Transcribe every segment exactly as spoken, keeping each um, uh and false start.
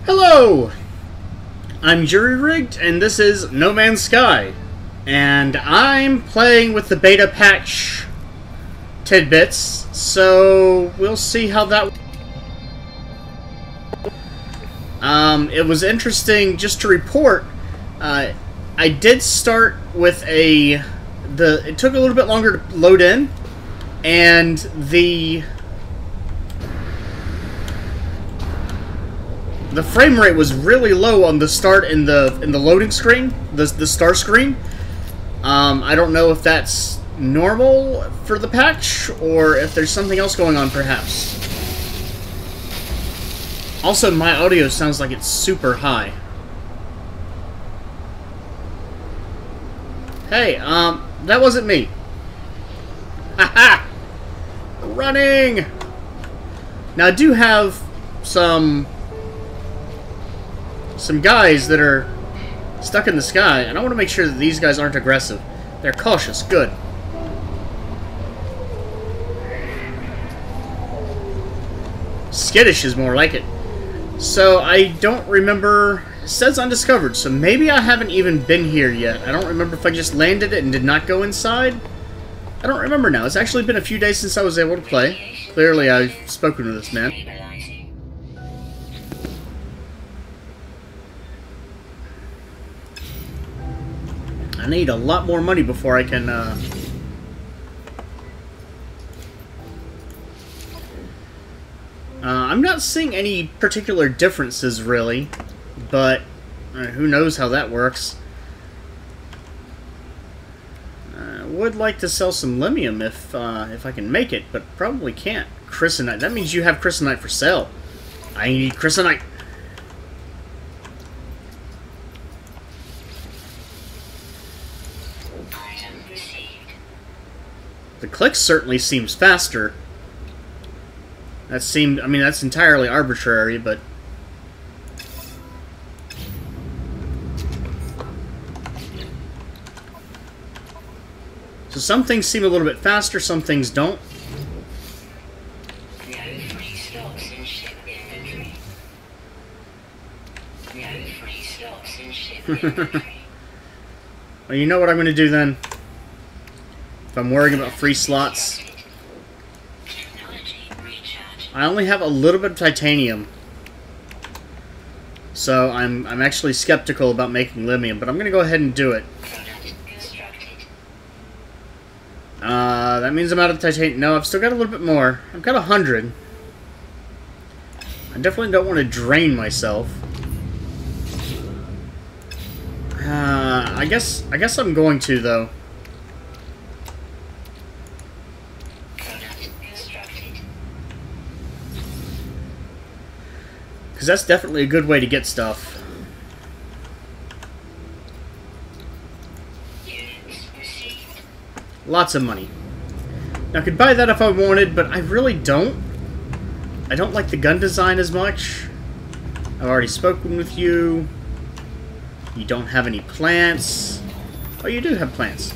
Hello! I'm Jury Rigged, and this is No Man's Sky. And I'm playing with the beta patch tidbits, so we'll see how that... Um, it was interesting, just to report, uh, I did start with a... the. It took a little bit longer to load in, and the... The frame rate was really low on the start in the in the loading screen, the the start screen. Um, I don't know if that's normal for the patch or if there's something else going on, perhaps. Also, my audio sounds like it's super high. Hey, um, that wasn't me. Haha! Running. Now I do have some. Some guys that are stuck in the sky, and I want to make sure that these guys aren't aggressive. They're cautious. Good. Skittish is more like it. So, I don't remember... It says undiscovered, so maybe I haven't even been here yet. I don't remember if I just landed it and did not go inside. I don't remember now. It's actually been a few days since I was able to play. Clearly, I've spoken with this man. I need a lot more money before I can, uh... Uh, I'm not seeing any particular differences, really, but uh, who knows how that works. I would like to sell some Limium if, uh, if I can make it, but probably can't. Chrysonite. That means you have Chrysonite for sale. I need Chrysonite. The click certainly seems faster. That seemed, I mean, that's entirely arbitrary, but... So some things seem a little bit faster, some things don't. No free stocks in ship inventory. No free stocks in ship inventory. Well, you know what I'm going to do then? If I'm worrying about free slots. I only have a little bit of titanium. So I'm I'm actually skeptical about making Limium, but I'm gonna go ahead and do it. Uh that means I'm out of titanium. No, I've still got a little bit more. I've got a hundred. I definitely don't want to drain myself. Uh I guess I guess I'm going to though. Because that's definitely a good way to get stuff. Lots of money. Now, I could buy that if I wanted, but I really don't. I don't like the gun design as much. I've already spoken with you. You don't have any plants. Oh, you do have plants.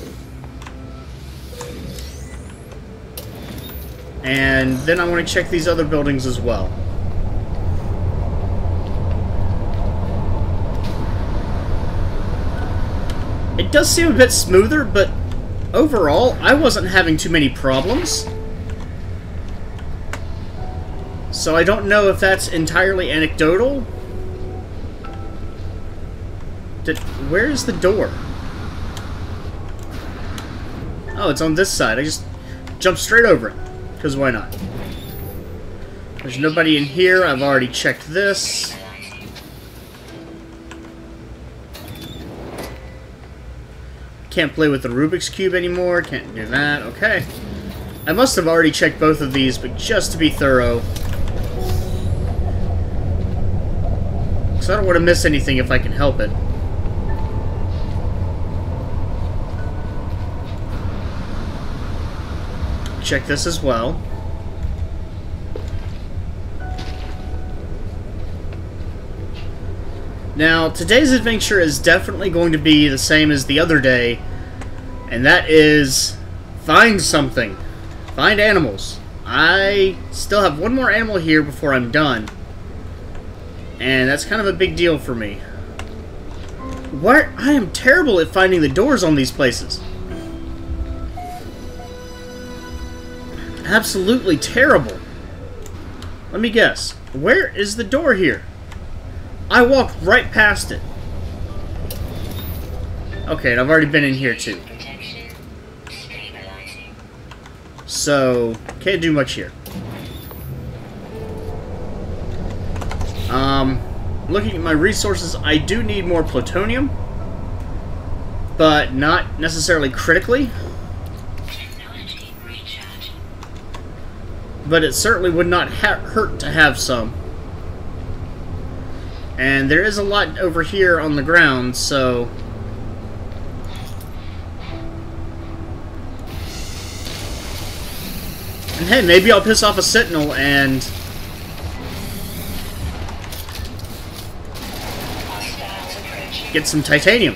And then I want to check these other buildings as well. It does seem a bit smoother, but overall, I wasn't having too many problems. So I don't know if that's entirely anecdotal. Did, where's the door? Oh, it's on this side. I just jumped straight over it. Because why not? There's nobody in here. I've already checked this. Can't play with the Rubik's Cube anymore. Can't do that. Okay. I must have already checked both of these, but just to be thorough. Because I don't want to miss anything if I can help it. Check this as well. Now, today's adventure is definitely going to be the same as the other day, and that is find something. Find animals. I still have one more animal here before I'm done. And that's kind of a big deal for me. What? I am terrible at finding the doors on these places. Absolutely terrible. Let me guess. Where is the door here? I walked right past it. Okay, and I've already been in here too. So, can't do much here. Um, looking at my resources, I do need more plutonium, but not necessarily critically. But it certainly would not ha hurt to have some. And there is a lot over here on the ground, so... And hey, maybe I'll piss off a sentinel and... get some titanium.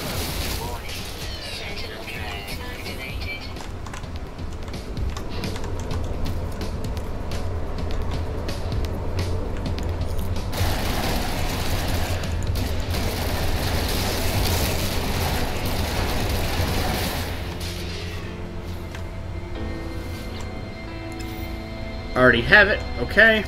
Already have it. Okay.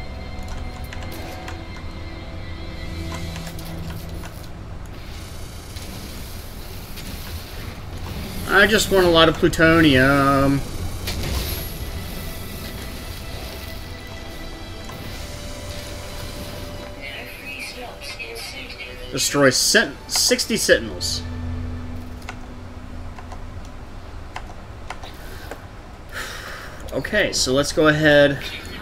I just want a lot of plutonium. Destroy sent sixty sentinels. Okay, so let's go ahead.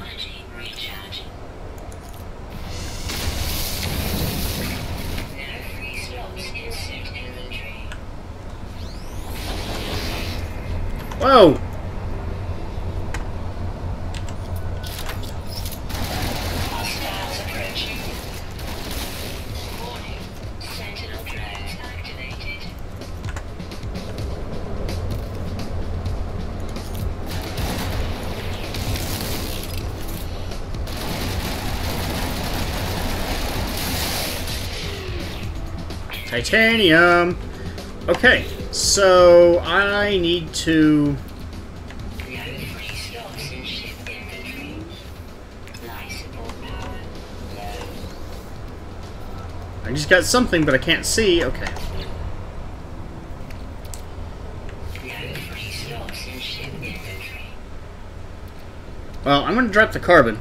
Whoa! Hostiles approaching. Warning. Sentinel drones activated. Titanium! Okay, so I need to... No free slots in ship inventory. Life support power low. I just got something, but I can't see. Okay. No free slots in ship inventory. Well, I'm going to drop the carbon.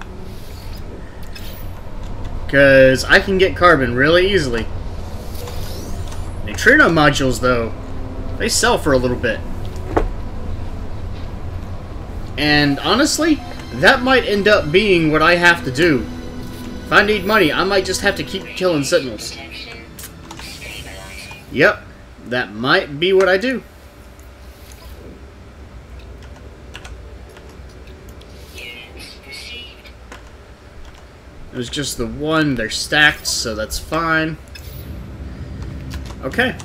Because I can get carbon really easily. Neutrino modules, though, they sell for a little bit. And honestly, that might end up being what I have to do. If I need money, I might just have to keep killing sentinels. Protection. Stabilizing. Yep, that might be what I do. Units received. It was just the one, they're stacked, so that's fine. Okay.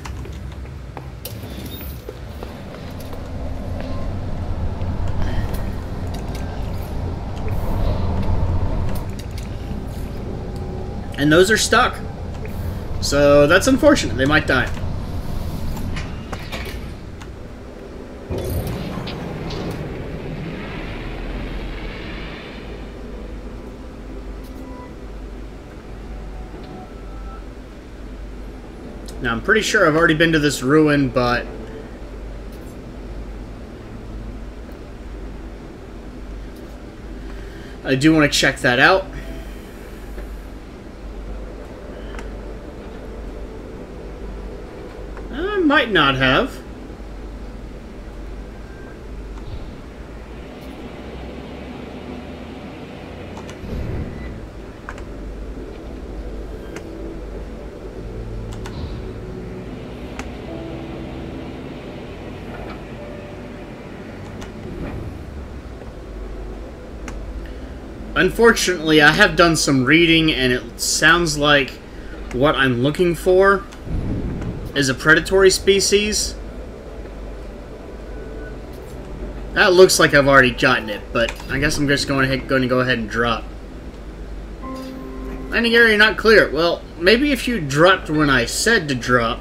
And those are stuck. So that's unfortunate. They might die. Now, I'm pretty sure I've already been to this ruin, but... I do want to check that out. I might not have. Unfortunately, I have done some reading, and it sounds like what I'm looking for is a predatory species. That looks like I've already gotten it, but I guess I'm just going ahead, going to go ahead and drop. Landing area not clear. Well, maybe if you dropped when I said to drop.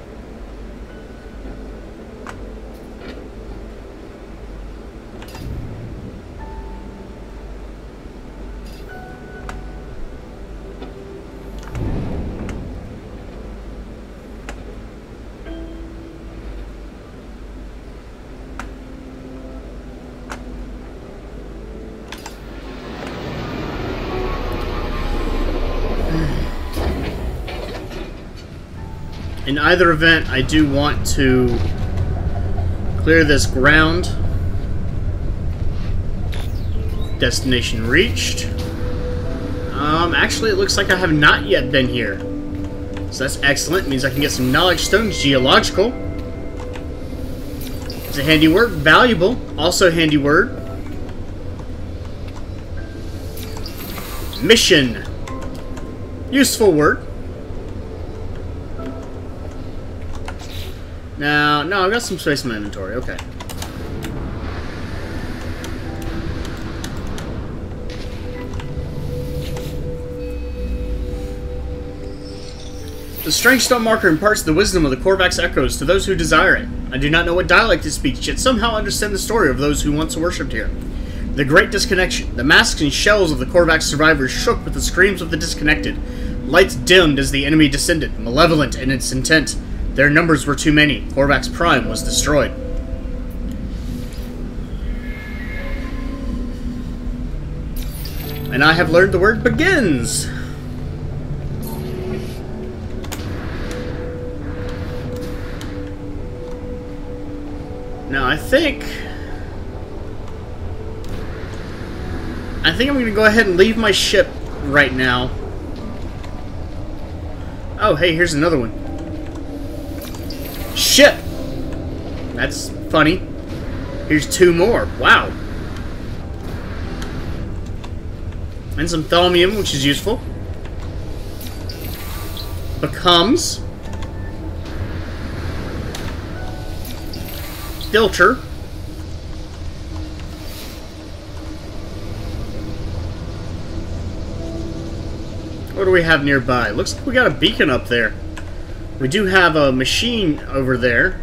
In either event, I do want to clear this ground. Destination reached. Um, actually, it looks like I have not yet been here. So that's excellent. It means I can get some knowledge stones. Geological. It's a handy word. Valuable. Also handy word. Mission. Useful word. Now, no, I've got some space in my inventory. Okay. The strange stone marker imparts the wisdom of the Korvax echoes to those who desire it. I do not know what dialect it speaks, yet somehow understand the story of those who once worshipped here. The great disconnection. The masks and shells of the Korvax survivors shook with the screams of the disconnected. Lights dimmed as the enemy descended, malevolent in its intent. Their numbers were too many. Korvax Prime was destroyed. And I have learned the word begins. Now, I think... I think I'm going to go ahead and leave my ship right now. Oh, hey, here's another one. Shit! That's funny. Here's two more. Wow. And some thaumium, which is useful. Becomes... Filter. What do we have nearby? Looks like we got a beacon up there. We do have a machine over there.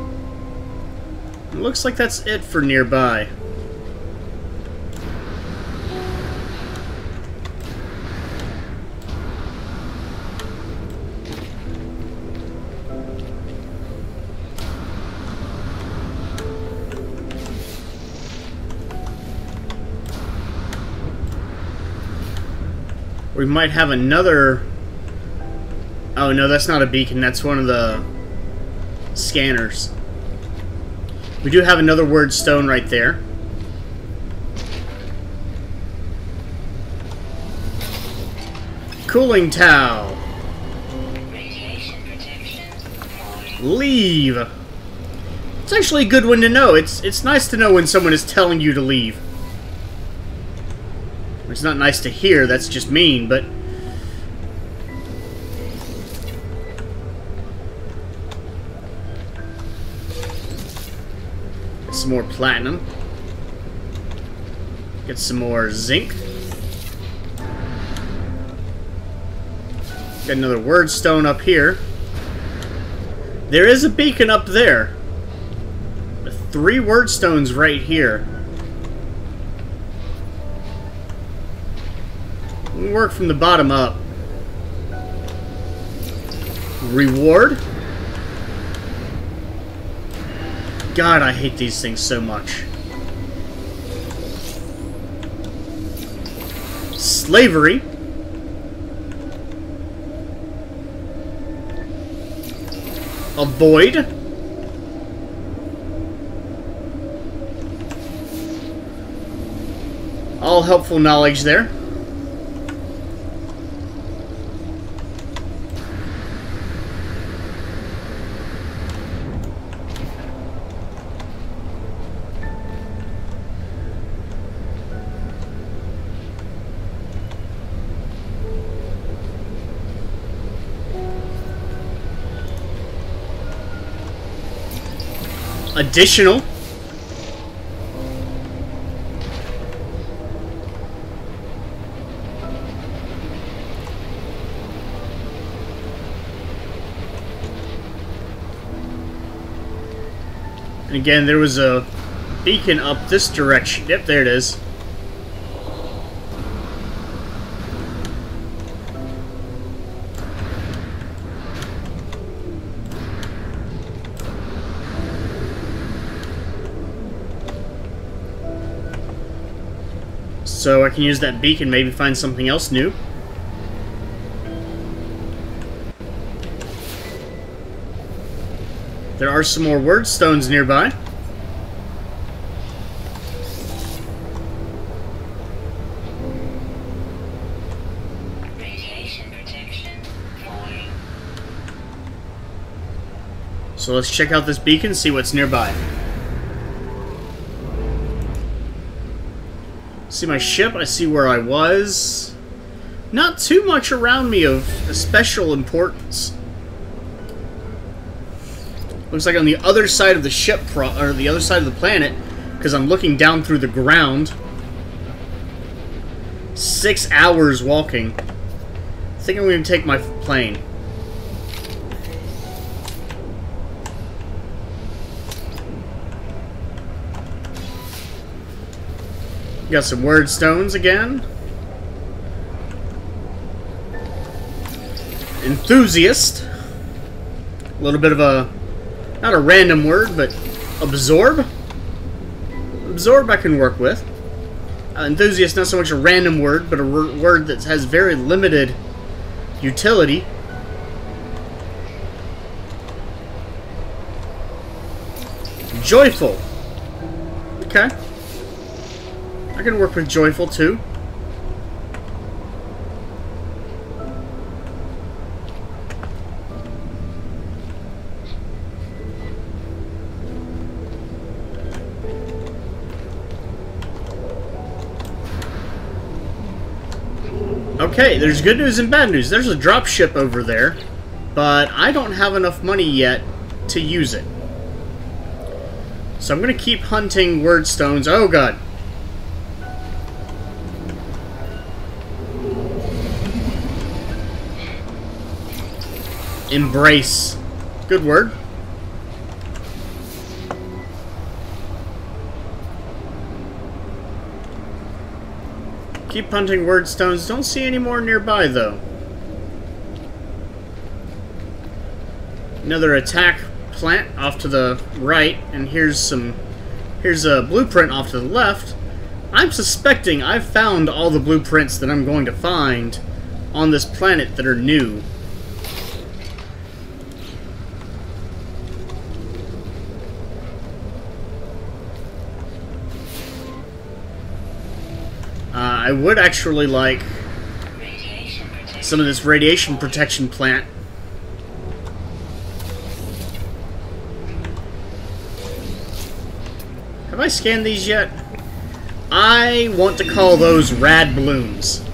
It looks like that's it for nearby. We might have another... Oh, no, that's not a beacon. That's one of the scanners. We do have another word stone right there. Cooling towel. Radiation protection. Leave. It's actually a good one to know. It's, it's nice to know when someone is telling you to leave. It's not nice to hear, that's just mean, but... Get some more platinum. Get some more zinc. Got another word stone up here. There is a beacon up there. With three word stones right here. We work from the bottom up. Reward. God, I hate these things so much. Slavery. Avoid. All helpful knowledge there. Additional. And again, there was a beacon up this direction. Yep, there it is. So I can use that beacon, maybe find something else new. There are some more word stones nearby. Radiation protection void. So let's check out this beacon, see what's nearby. See my ship, I see where I was. Not too much around me of special importance. Looks like on the other side of the ship, pro or the other side of the planet, because I'm looking down through the ground. Six hours walking. I think I'm going to take my plane. Got some word stones again. Enthusiast. A little bit of a, not a random word, but absorb. Absorb I can work with. Uh, enthusiast, not so much a random word, but a word that has very limited utility. Joyful. Okay. I can work with joyful too. Okay, there's good news and bad news. There's a drop ship over there, but I don't have enough money yet to use it. So I'm going to keep hunting word stones. Oh god. Embrace. Good word. Keep hunting word stones. Don't see any more nearby, though. Another attack plant off to the right, and here's some... Here's a blueprint off to the left. I'm suspecting I've found all the blueprints that I'm going to find on this planet that are new. Uh, I would actually like some of this radiation protection plant. Have I scanned these yet? I want to call those rad balloons.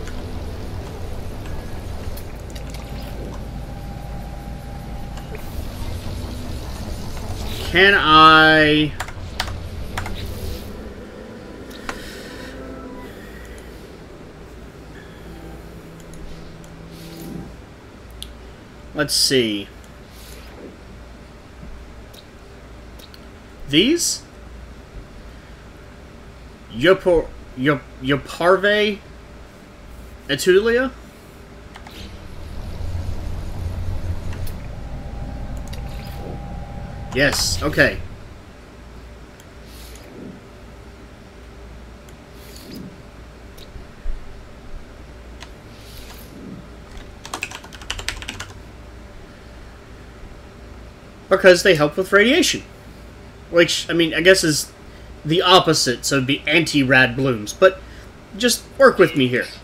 Can I... Let's see. These? Yopor... Yop... Yoparve? Etulia? Yes, okay. Because they help with radiation. Which, I mean, I guess is the opposite, so it'd be anti-rad balloons. But just work with me here.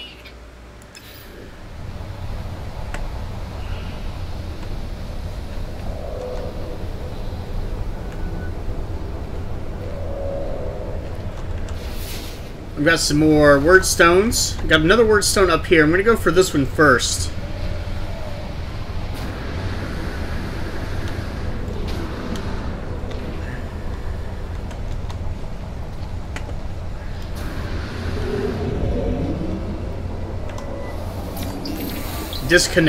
I've got some more word stones. I've got another word stone up here. I'm going to go for this one first.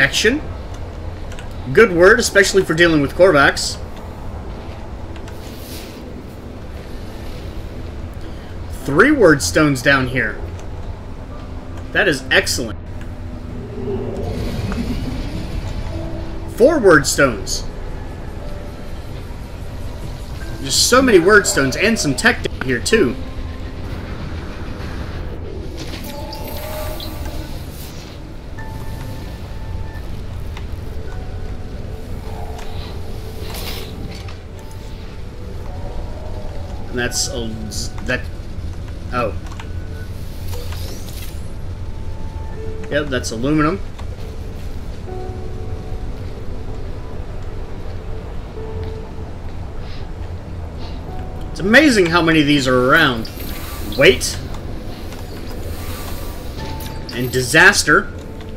Disconnection. Good word, especially for dealing with Korvax. three word stones down here. That is excellent. Four word stones. There's so many word stones and some tech down here too. And that's a, that. Oh. Yep, that's aluminum. It's amazing how many of these are around. Wait. And disaster.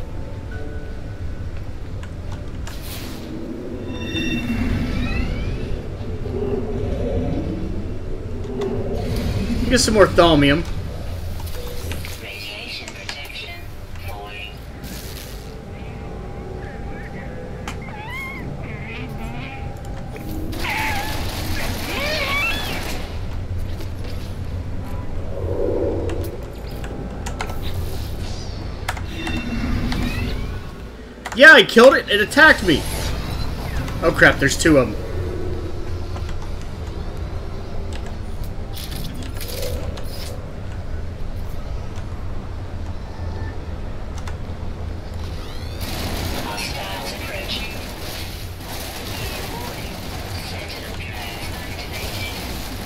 Get some more thaumium. Radiation protection falling. Yeah, I killed it. It attacked me. Oh crap, there's two of them. Hostiles approaching. Warning. Sentinel traps activated.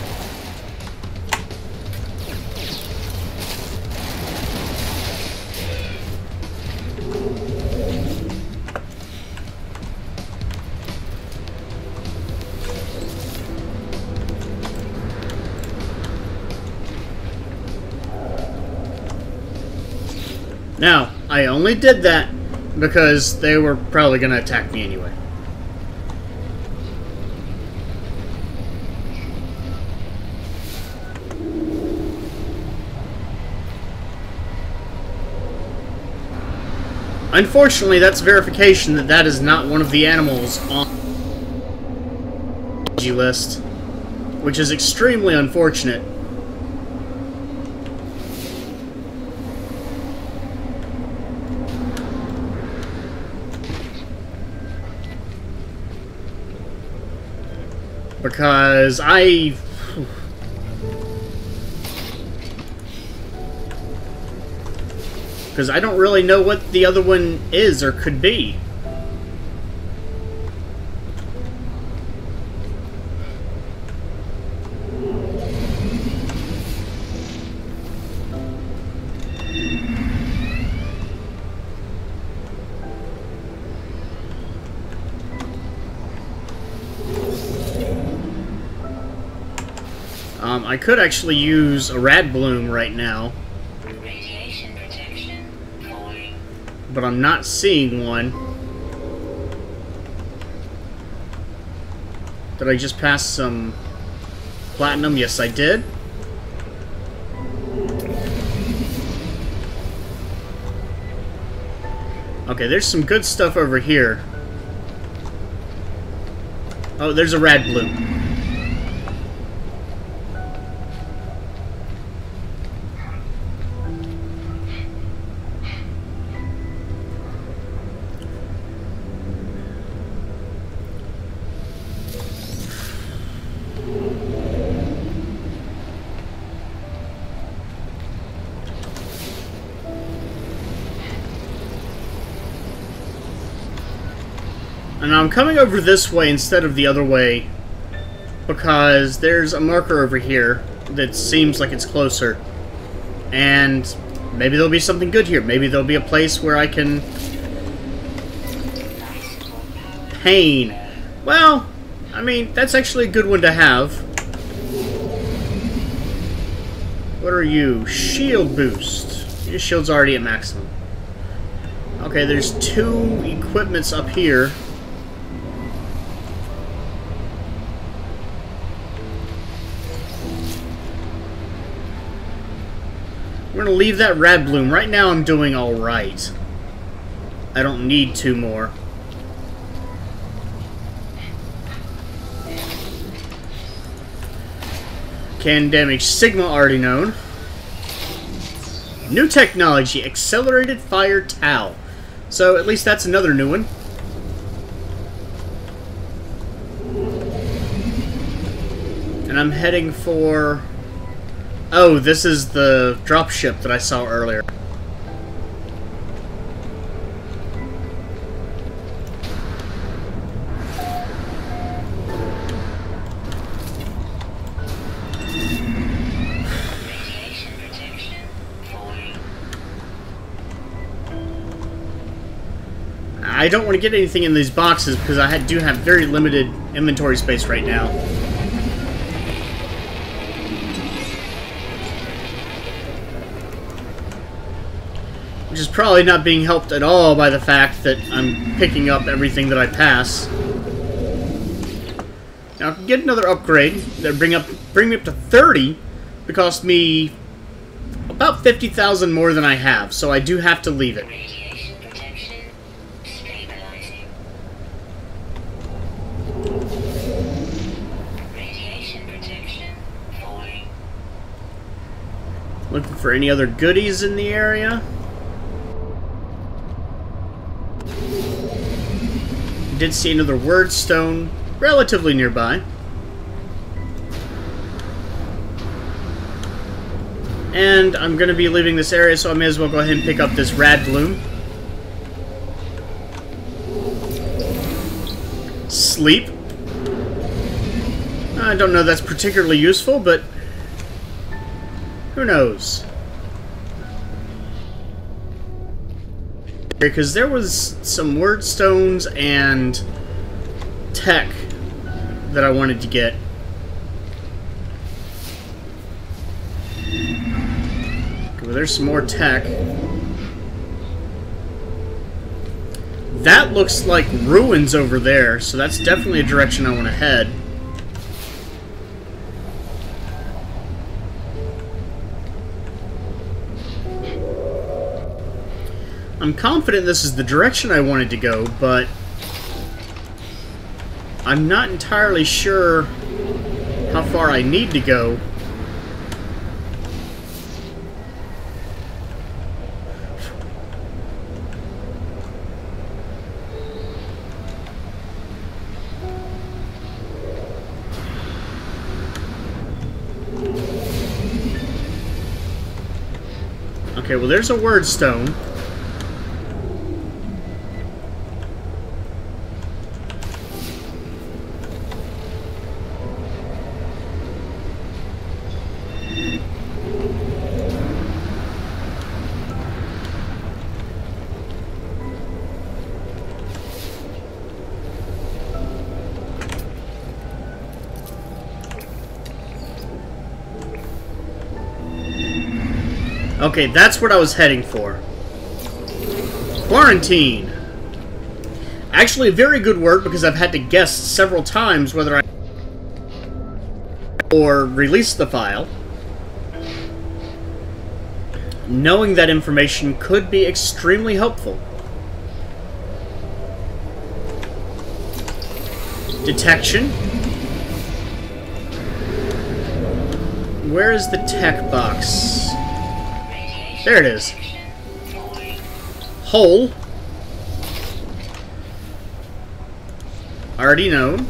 Now, I only did that because they were probably going to attack me anyway. Unfortunately, that's verification that that is not one of the animals on the list, which is extremely unfortunate. Because I... Because I don't really know what the other one is or could be. Um, I could actually use a rad bloom right now, Radiation protection falling. but I'm not seeing one. Did I just pass some platinum? Yes, I did. Okay, there's some good stuff over here. Oh, there's a rad bloom. And I'm coming over this way instead of the other way because there's a marker over here that seems like it's closer. And maybe there'll be something good here. Maybe there'll be a place where I can... Pain. Well, I mean, that's actually a good one to have. What are you? Shield boost. Your shield's already at maximum. Okay, there's two equipments up here. We're gonna leave that rad bloom. Right now I'm doing alright. I don't need two more. Can damage Sigma, already known. New technology, accelerated fire Tau. So at least that's another new one. And I'm heading for... Oh, this is the dropship that I saw earlier. I don't want to get anything in these boxes because I do have very limited inventory space right now. Which is probably not being helped at all by the fact that I'm picking up everything that I pass. Now, I can get another upgrade that bring up bring me up to thirty. It cost me about fifty thousand more than I have, so I do have to leave it. Looking for any other goodies in the area. Did see another word stone relatively nearby. And I'm going to be leaving this area, so I may as well go ahead and pick up this rad bloom. Sleep. I don't know if that's particularly useful, but who knows? Because there was some word stones and tech that I wanted to get. Okay, well, there's some more tech. That looks like ruins over there, so that's definitely a direction I want to head. I'm confident this is the direction I wanted to go, but I'm not entirely sure how far I need to go. Okay, well, there's a word stone. Okay, that's what I was heading for. Quarantine. Actually, a very good word because I've had to guess several times whether I or release the file. Knowing that information could be extremely helpful. Detection. Where is the tech box? There it is. Hole. Already known.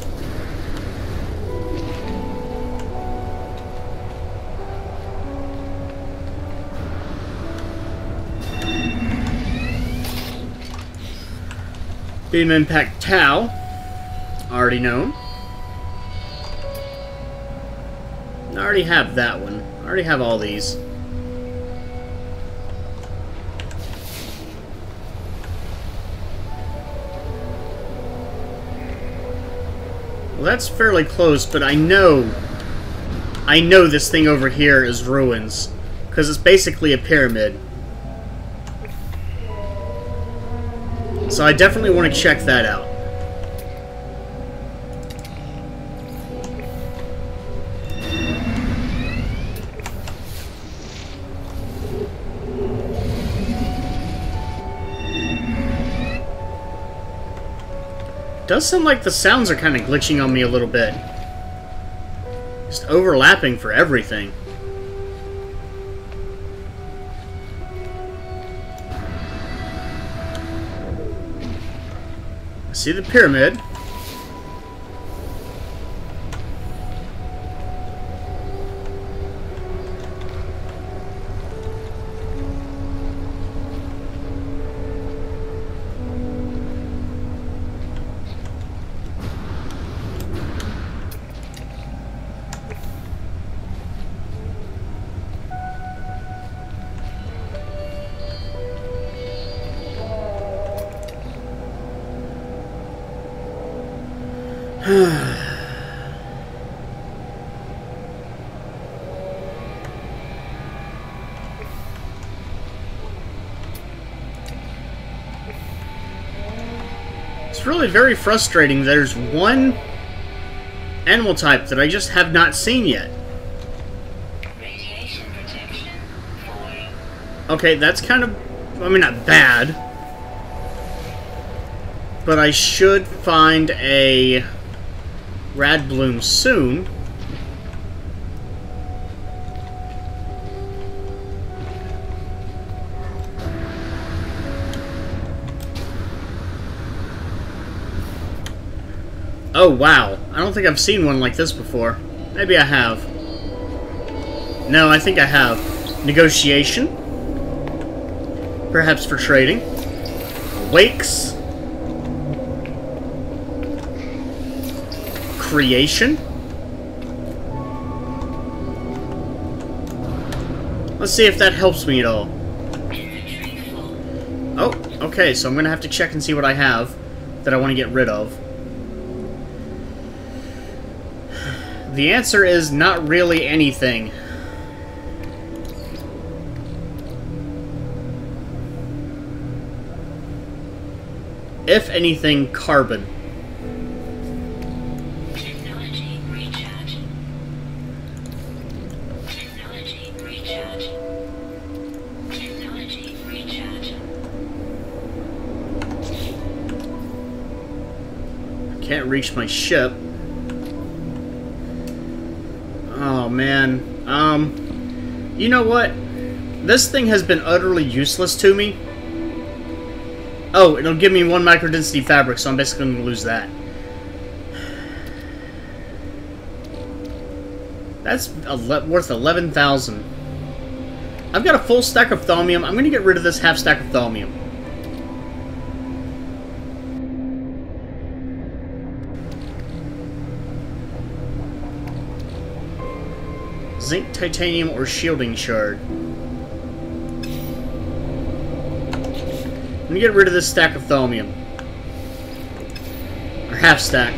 Beam impact Tau. Already known. I already have that one. I already have all these. Well, that's fairly close, but I know... I know this thing over here is ruins. Because it's basically a pyramid. So I definitely want to check that out. Does sound like the sounds are kind of glitching on me a little bit. Just overlapping for everything. See the pyramid. It's really very frustrating. There's one animal type that I just have not seen yet. Radiation protection four. Okay, that's kind of, I mean, not bad. But I should find a rad bloom soon. Oh, wow. I don't think I've seen one like this before. Maybe I have. No, I think I have. Negotiation. Perhaps for trading. Wakes. Creation. Let's see if that helps me at all. Inventory full. Oh, okay, so I'm gonna have to check and see what I have that I want to get rid of. The answer is not really anything. If anything, carbon. Technology recharge. Technology recharge. Technology recharge. Can't reach my ship. Oh, man. Um, you know what? This thing has been utterly useless to me. Oh, it'll give me one microdensity fabric, so I'm basically going to lose that. That's ele- worth eleven thousand. I've got a full stack of thaumium. I'm going to get rid of this half stack of thaumium. Zinc, titanium, or shielding shard. I'm gonna get rid of this stack of thaumium. Or half stack.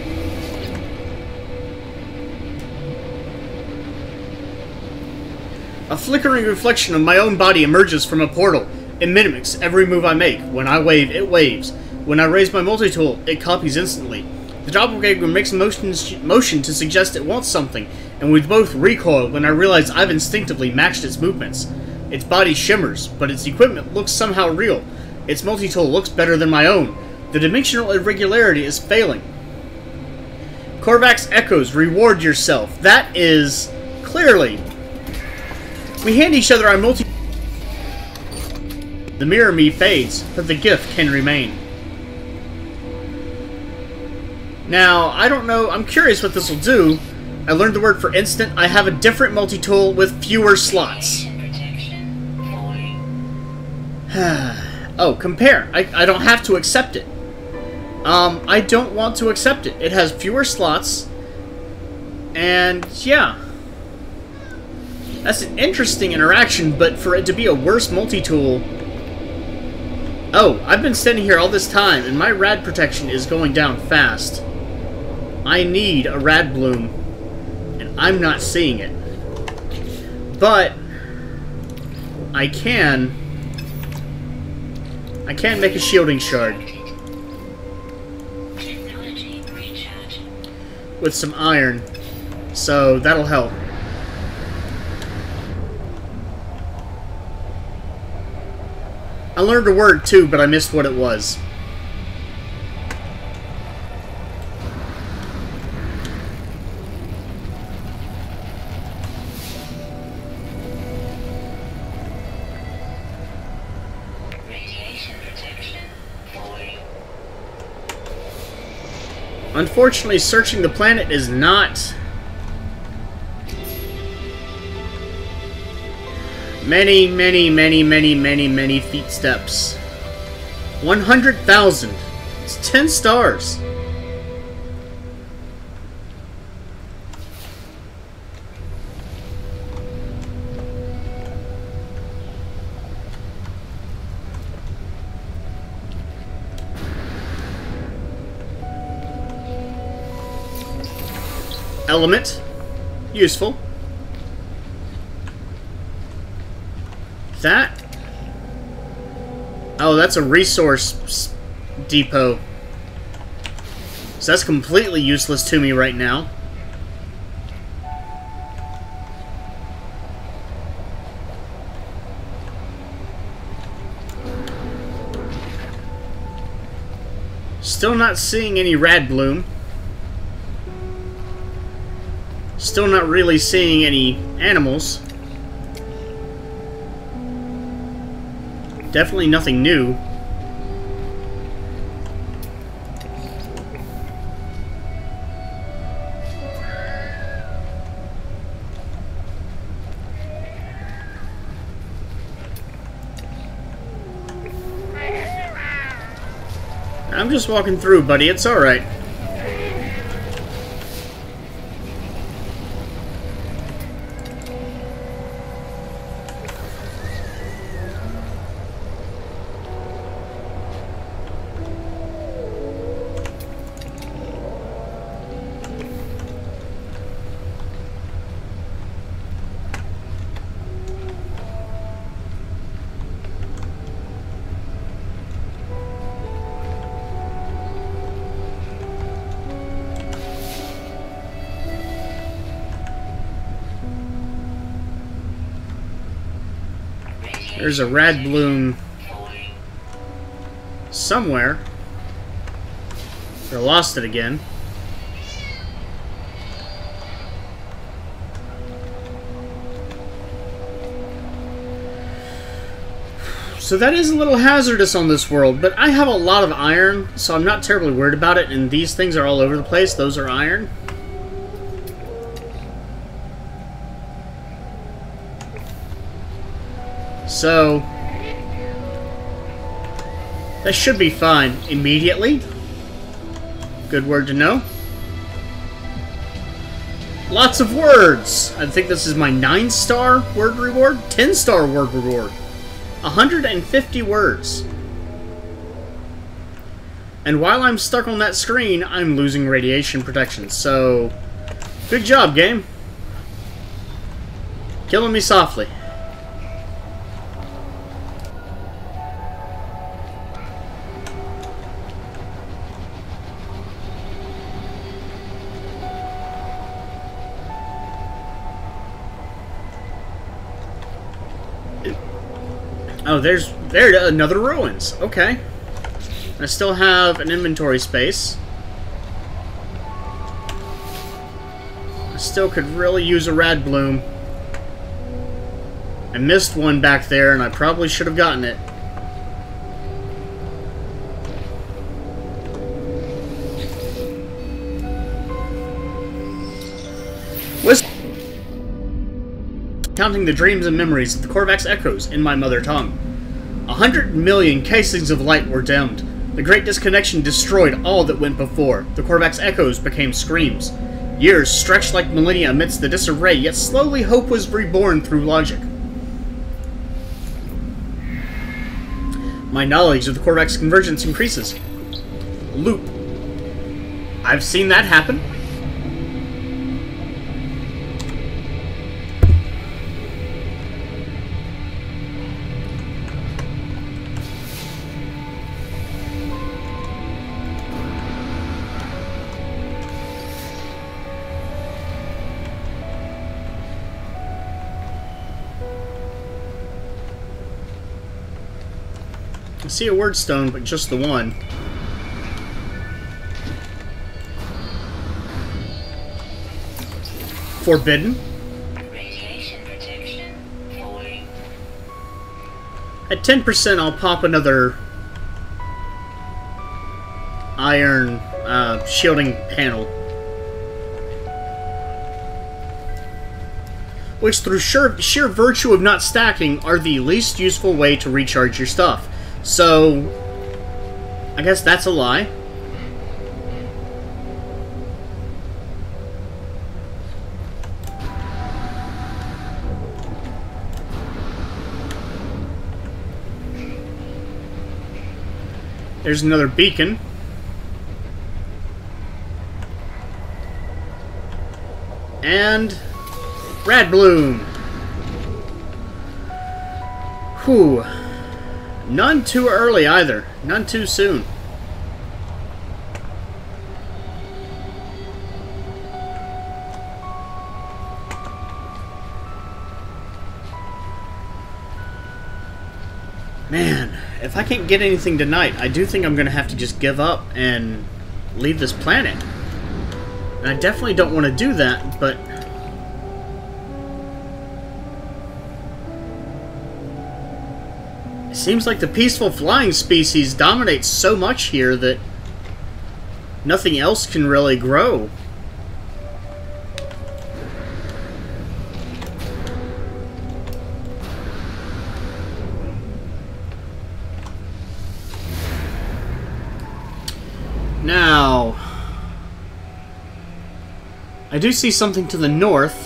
A flickering reflection of my own body emerges from a portal. It mimics every move I make. When I wave, it waves. When I raise my multi-tool, it copies instantly. The doppelganger makes a motion, motion to suggest it wants something, and we both recoil when I realize I've instinctively matched its movements. Its body shimmers, but its equipment looks somehow real. Its multi-tool looks better than my own. The dimensional irregularity is failing. Korvax echoes, reward yourself. That is clearly. We hand each other our multi. The mirror me fades, but the gift can remain. Now, I don't know, I'm curious what this will do. I learned the word for instant. I have a different multi-tool with fewer slots. Radiation protection four. Oh, compare. I, I don't have to accept it. Um, I don't want to accept it. It has fewer slots. And, yeah. That's an interesting interaction, but for it to be a worse multi-tool... Oh, I've been standing here all this time, and my rad protection is going down fast. I need a rad bloom, and I'm not seeing it. But I can I can make a shielding shard Technology recharge. with some iron, so that'll help. I learned a word too, but I missed what it was. Radiation protection four. Unfortunately, searching the planet is not many, many, many, many, many, many feet steps. one hundred thousand. It's ten stars. Element. Useful. That? Oh, that's a resource depot. So that's completely useless to me right now. Still not seeing any rad bloom. Still not really seeing any animals. Definitely nothing new. I'm just walking through, buddy. It's alright. There's a rad bloom somewhere. I lost it again. So that is a little hazardous on this world, but I have a lot of iron, so I'm not terribly worried about it, and these things are all over the place. Those are iron. So, that should be fine immediately. Good word to know. Lots of words. I think this is my nine star word reward, ten star word reward. one hundred fifty words. And while I'm stuck on that screen, I'm losing radiation protection. So, good job, game. Killing me softly. Oh, there's there another ruins. Okay. I still have an inventory space. I still could really use a rad bloom. I missed one back there, and I probably should have gotten it. Counting the dreams and memories of the Korvax echoes in my mother tongue. A hundred million casings of light were dimmed. The great disconnection destroyed all that went before. The Korvax echoes became screams. Years stretched like millennia amidst the disarray, yet slowly hope was reborn through logic. My knowledge of the Korvax convergence increases. Loop. I've seen that happen. I see a word stone, but just the one. Forbidden. Radiation protection falling. At ten percent, I'll pop another iron uh, shielding panel. Which, through sheer, sheer virtue of not stacking, are the least useful way to recharge your stuff. So, I guess that's a lie. There's another beacon. And Radbloom. Whew. None too early either. None too soon. Man, if I can't get anything tonight, I do think I'm going to have to just give up and leave this planet. And I definitely don't want to do that, but... it seems like the peaceful flying species dominates so much here that nothing else can really grow. Now, I do see something to the north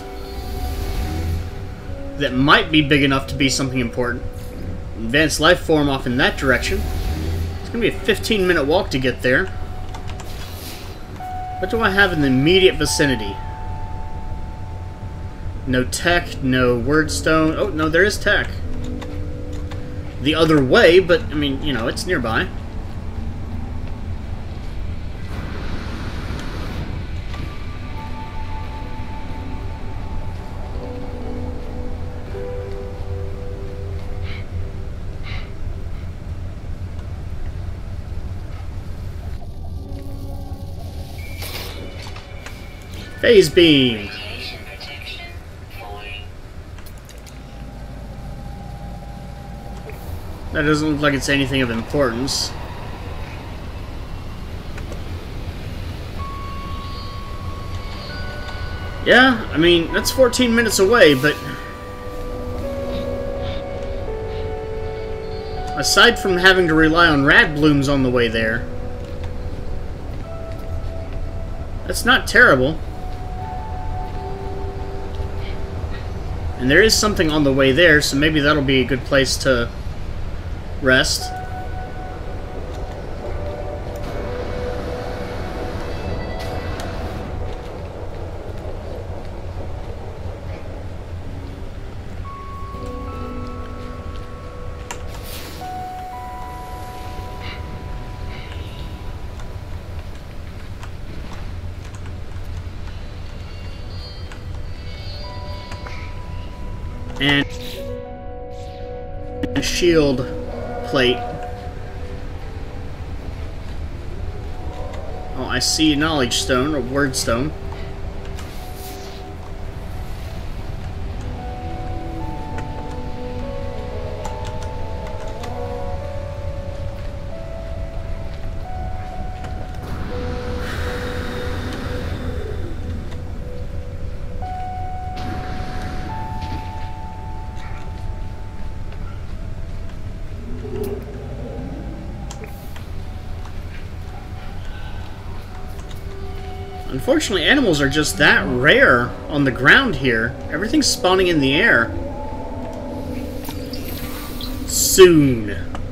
that might be big enough to be something important. Advanced life form off in that direction. It's going to be a fifteen minute walk to get there. What do I have in the immediate vicinity? No tech, no wordstone. Oh, no, there is tech. The other way, but, I mean, you know, it's nearby. Phase beam. Radiation protection four. That doesn't look like it's anything of importance. Yeah, I mean, that's fourteen minutes away, but... aside from having to rely on Radblooms on the way there, that's not terrible. And there is something on the way there, so maybe that'll be a good place to rest. And a shield plate. Oh, I see a knowledge stone, or word stone. Unfortunately, animals are just that rare on the ground here. Everything's spawning in the air. Soon.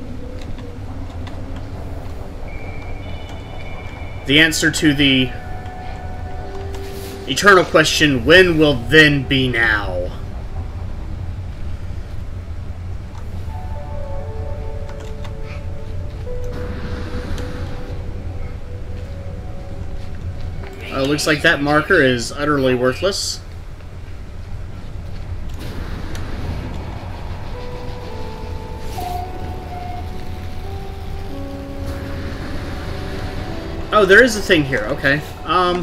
The answer to the eternal question, when will then be now? Uh, looks like that marker is utterly worthless. Oh, there is a thing here. Okay. Um.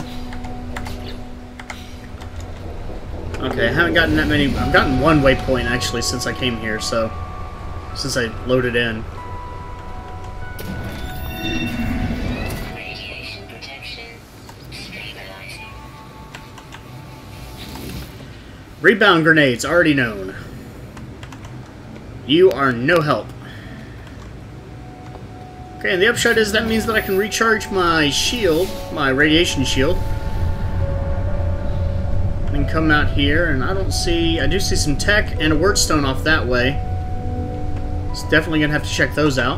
Okay, I haven't gotten that many. I've gotten one waypoint actually since I came here. So, since I loaded in. Radiation protection Rebound grenades, already known. You are no help. Okay, and the upshot is that means that I can recharge my shield, my radiation shield. And come out here, and I don't see... I do see some tech and a wordstone off that way. It's definitely going to have to check those out.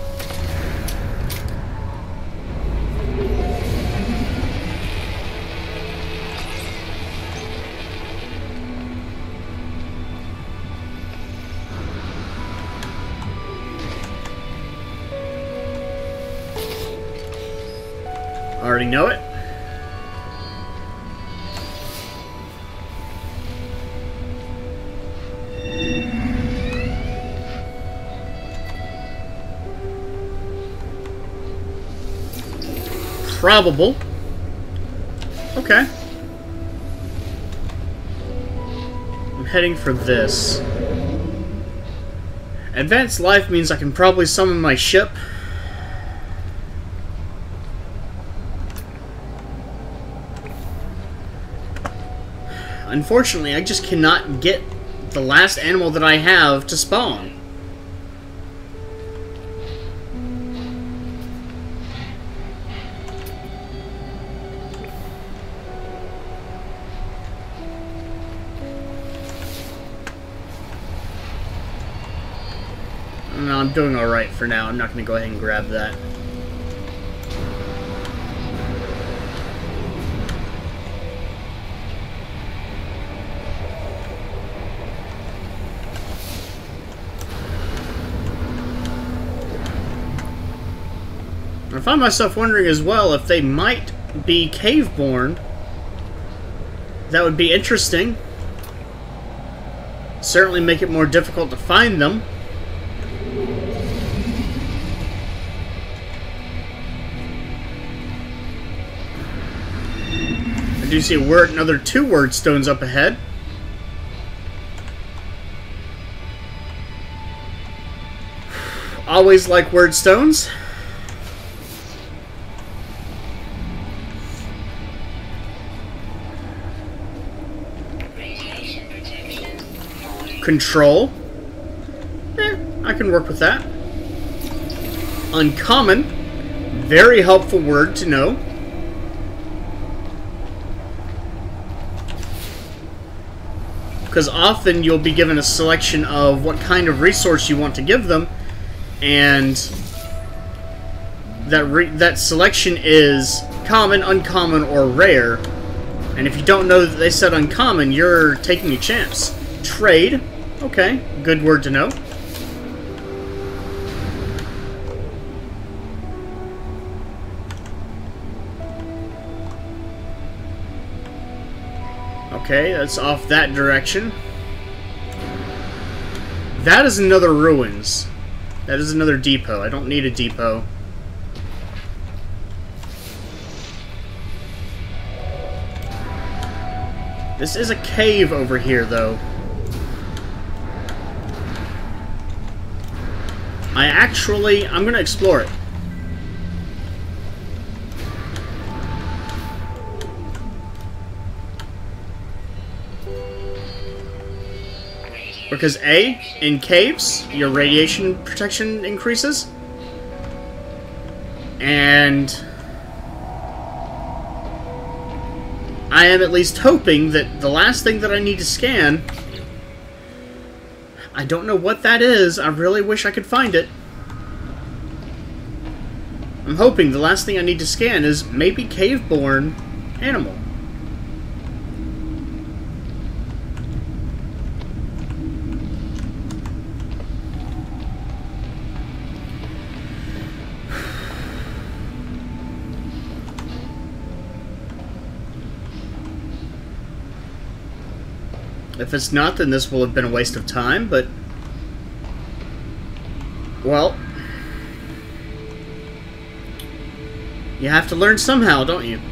Already know it. Probable. Okay. I'm heading for this. Advanced life means I can probably summon my ship. Unfortunately, I just cannot get the last animal that I have to spawn. No, I'm doing alright for now. I'm not going to go ahead and grab that. I find myself wondering as well if they might be cave-born. That would be interesting. Certainly make it more difficult to find them. I do see a word, another two word stones up ahead. Always like word stones. Control. Eh, I can work with that. Uncommon. Very helpful word to know. Because often you'll be given a selection of what kind of resource you want to give them, and that re that selection is common, uncommon, or rare. And if you don't know that they said uncommon, you're taking a chance. Trade. Okay, good word to know. Okay, that's off that direction. That is another ruins. That is another depot. I don't need a depot. This is a cave over here, though. I actually... I'm going to explore it. Because A, in caves, your radiation protection increases. And I am at least hoping that the last thing that I need to scan... I don't know what that is. I really wish I could find it. I'm hoping the last thing I need to scan is maybe cave-born animal. If it's not, then this will have been a waste of time, but... well... you have to learn somehow, don't you?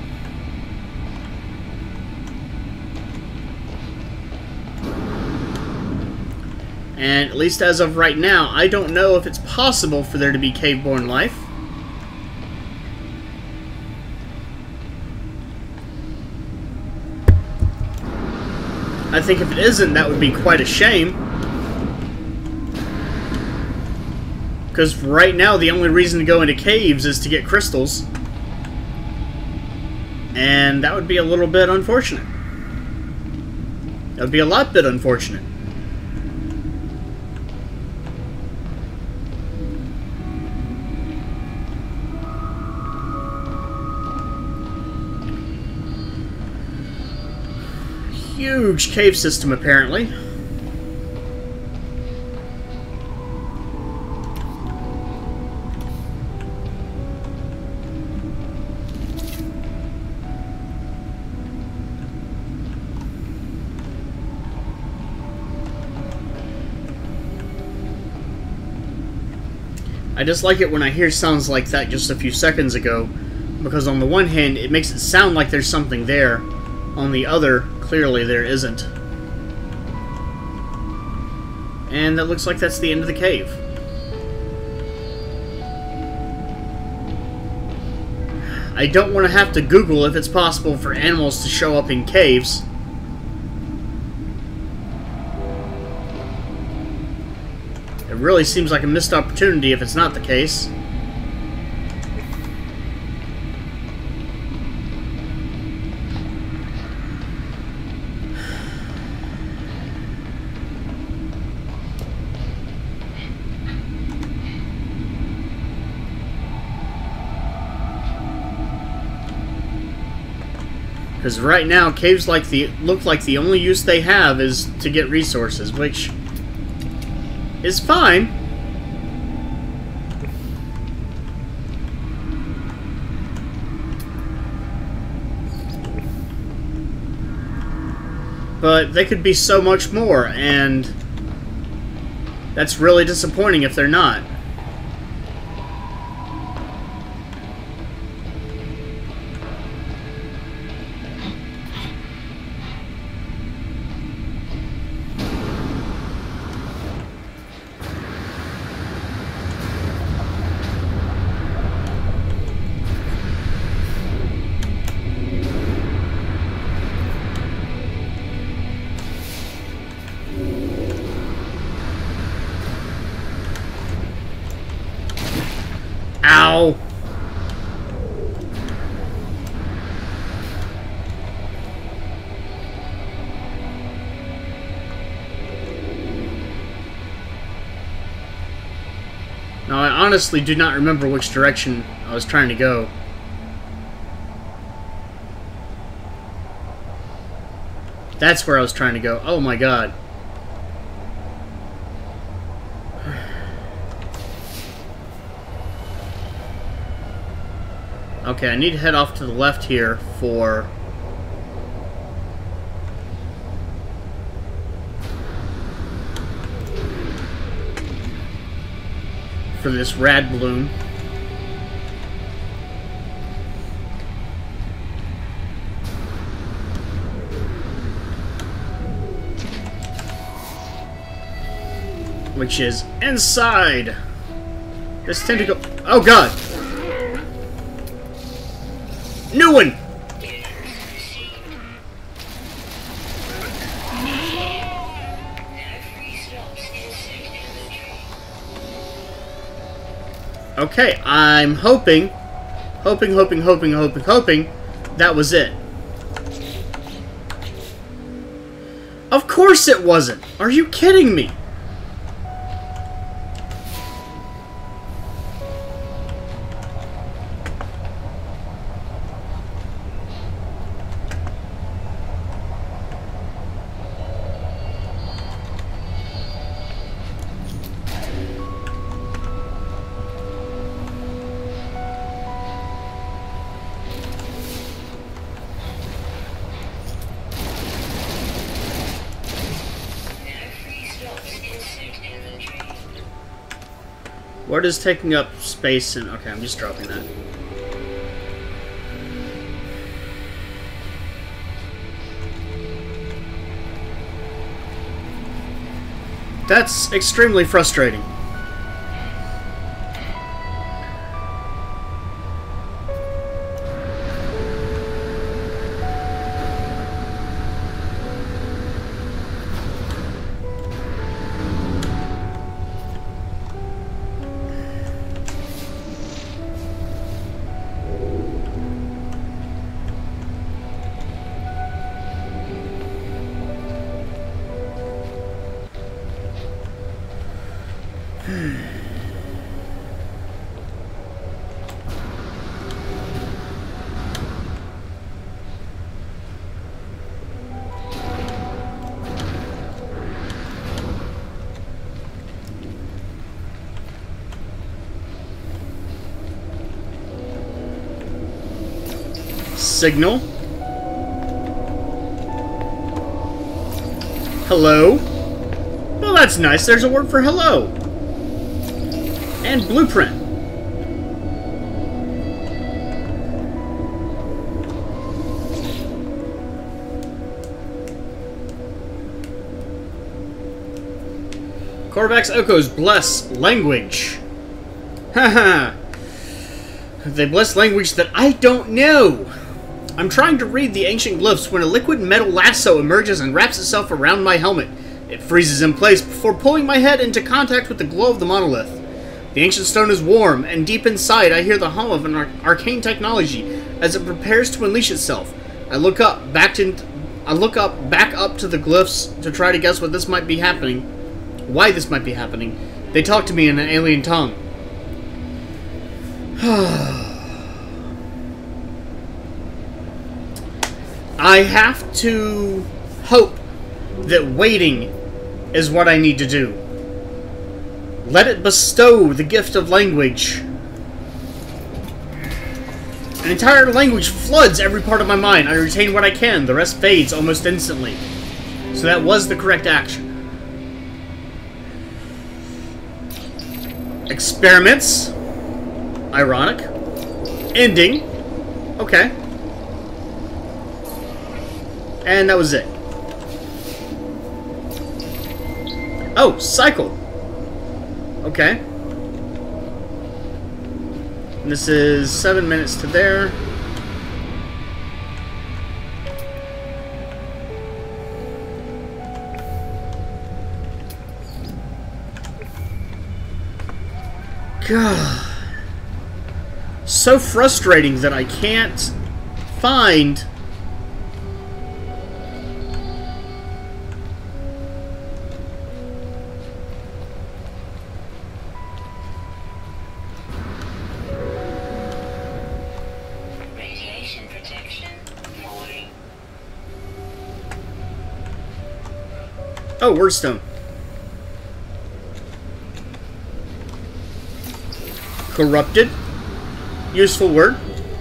And at least as of right now, I don't know if it's possible for there to be cave-born life. I think if it isn't, that would be quite a shame. Because right now, the only reason to go into caves is to get crystals. And that would be a little bit unfortunate. That would be a lot bit unfortunate. Huge cave system, apparently. I just like it when I hear sounds like that just a few seconds ago, because on the one hand, it makes it sound like there's something there. On the other, clearly there isn't. And that looks like that's the end of the cave. I don't want to have to Google if it's possible for animals to show up in caves. It really seems like a missed opportunity if it's not the case. Because right now, caves like the look like the only use they have is to get resources, which is fine. But they could be so much more, and that's really disappointing if they're not. Ow! Now, I honestly do not remember which direction I was trying to go. That's where I was trying to go. Oh my god. Okay, I need to head off to the left here for... for this rad balloon. Which is inside this tentacle. Oh god! New one! Okay, I'm hoping, hoping, hoping, hoping, hoping, hoping that was it. Of course it wasn't! Are you kidding me? What is taking up space and... okay, I'm just dropping that. That's extremely frustrating. Signal. Hello. Well, that's nice. There's a word for hello. And blueprint. Korvax Echoes bless language. Haha. They bless language that I don't know. I'm trying to read the ancient glyphs when a liquid metal lasso emerges and wraps itself around my helmet. It freezes in place before pulling my head into contact with the glow of the monolith. The ancient stone is warm, and deep inside I hear the hum of an ar arcane technology as it prepares to unleash itself. I look up, back to, I look up, back up to the glyphs to try to guess what this might be happening, why this might be happening. They talk to me in an alien tongue. I have to hope that waiting is what I need to do. Let it bestow the gift of language. An entire language floods every part of my mind. I retain what I can. The rest fades almost instantly. So that was the correct action. Experiments. Ironic. Ending. Okay. And that was it. Oh, cycle. Okay. And this is seven minutes to there. God. So frustrating that I can't find... Radiation protection forty. Oh, wordstone. Corrupted. Useful word.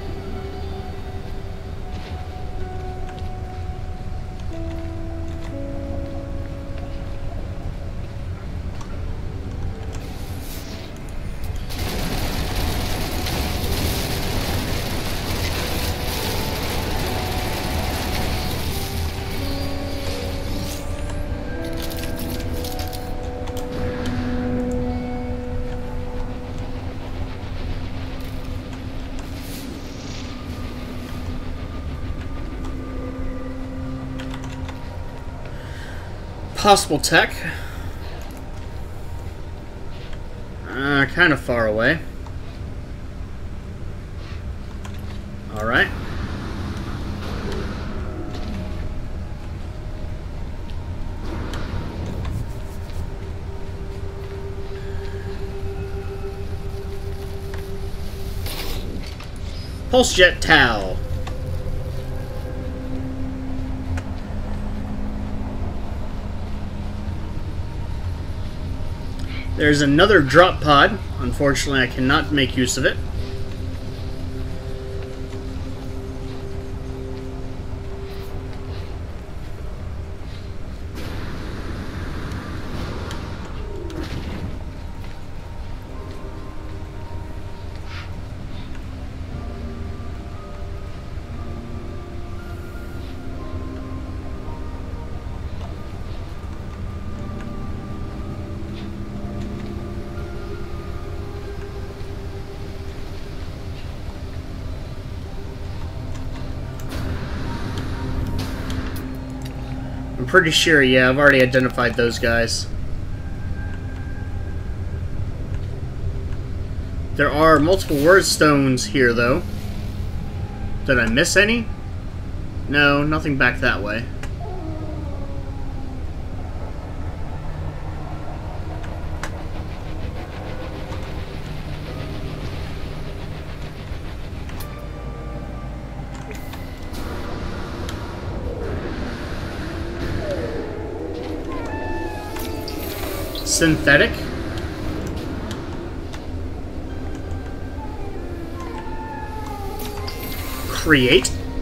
Possible tech. Uh, kind of far away. Alright. Pulse jet towel. There's another drop pod. Unfortunately, I cannot make use of it. I'm pretty sure, yeah, I've already identified those guys. There are multiple word stones here, though. Did I miss any? No, nothing back that way. Synthetic. Create.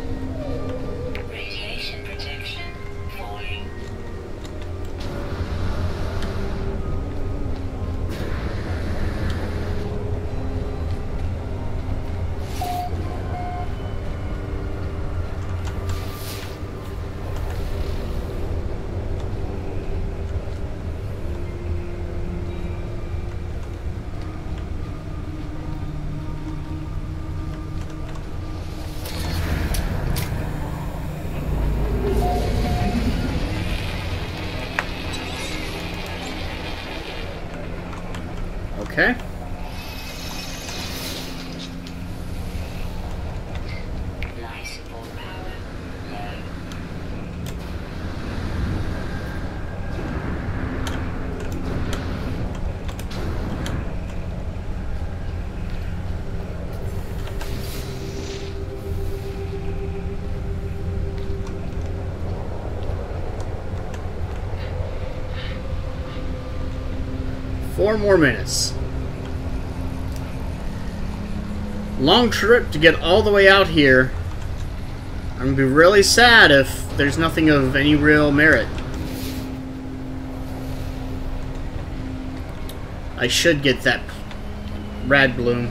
Okay. Life support power low. Four more minutes. Long trip to get all the way out here. I'm gonna be really sad if there's nothing of any real merit. I should get that rad bloom.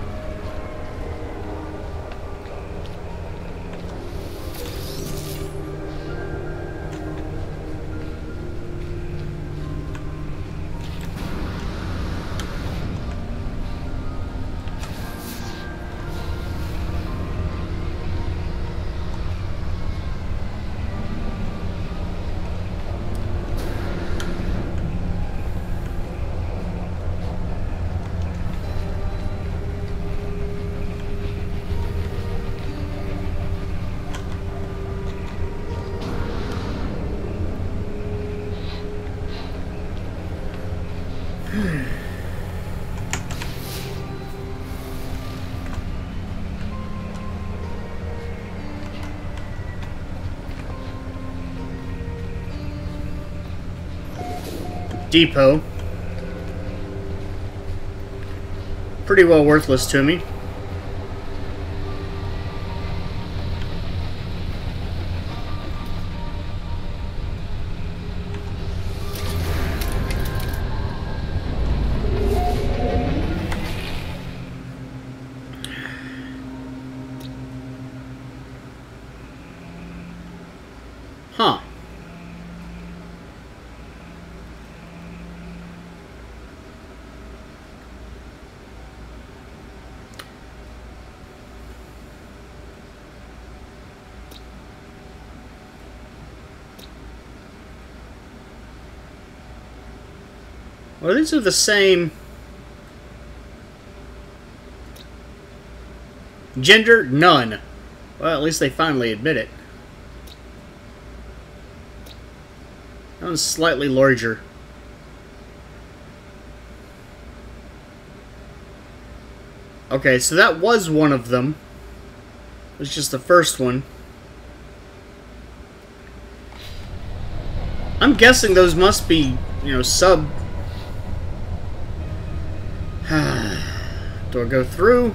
Depot. Pretty well worthless to me. Huh. Well, these are the same gender, none. Well, at least they finally admit it. That one's slightly larger. Okay, so that was one of them. It was just the first one. I'm guessing those must be, you know, sub... Do I go through?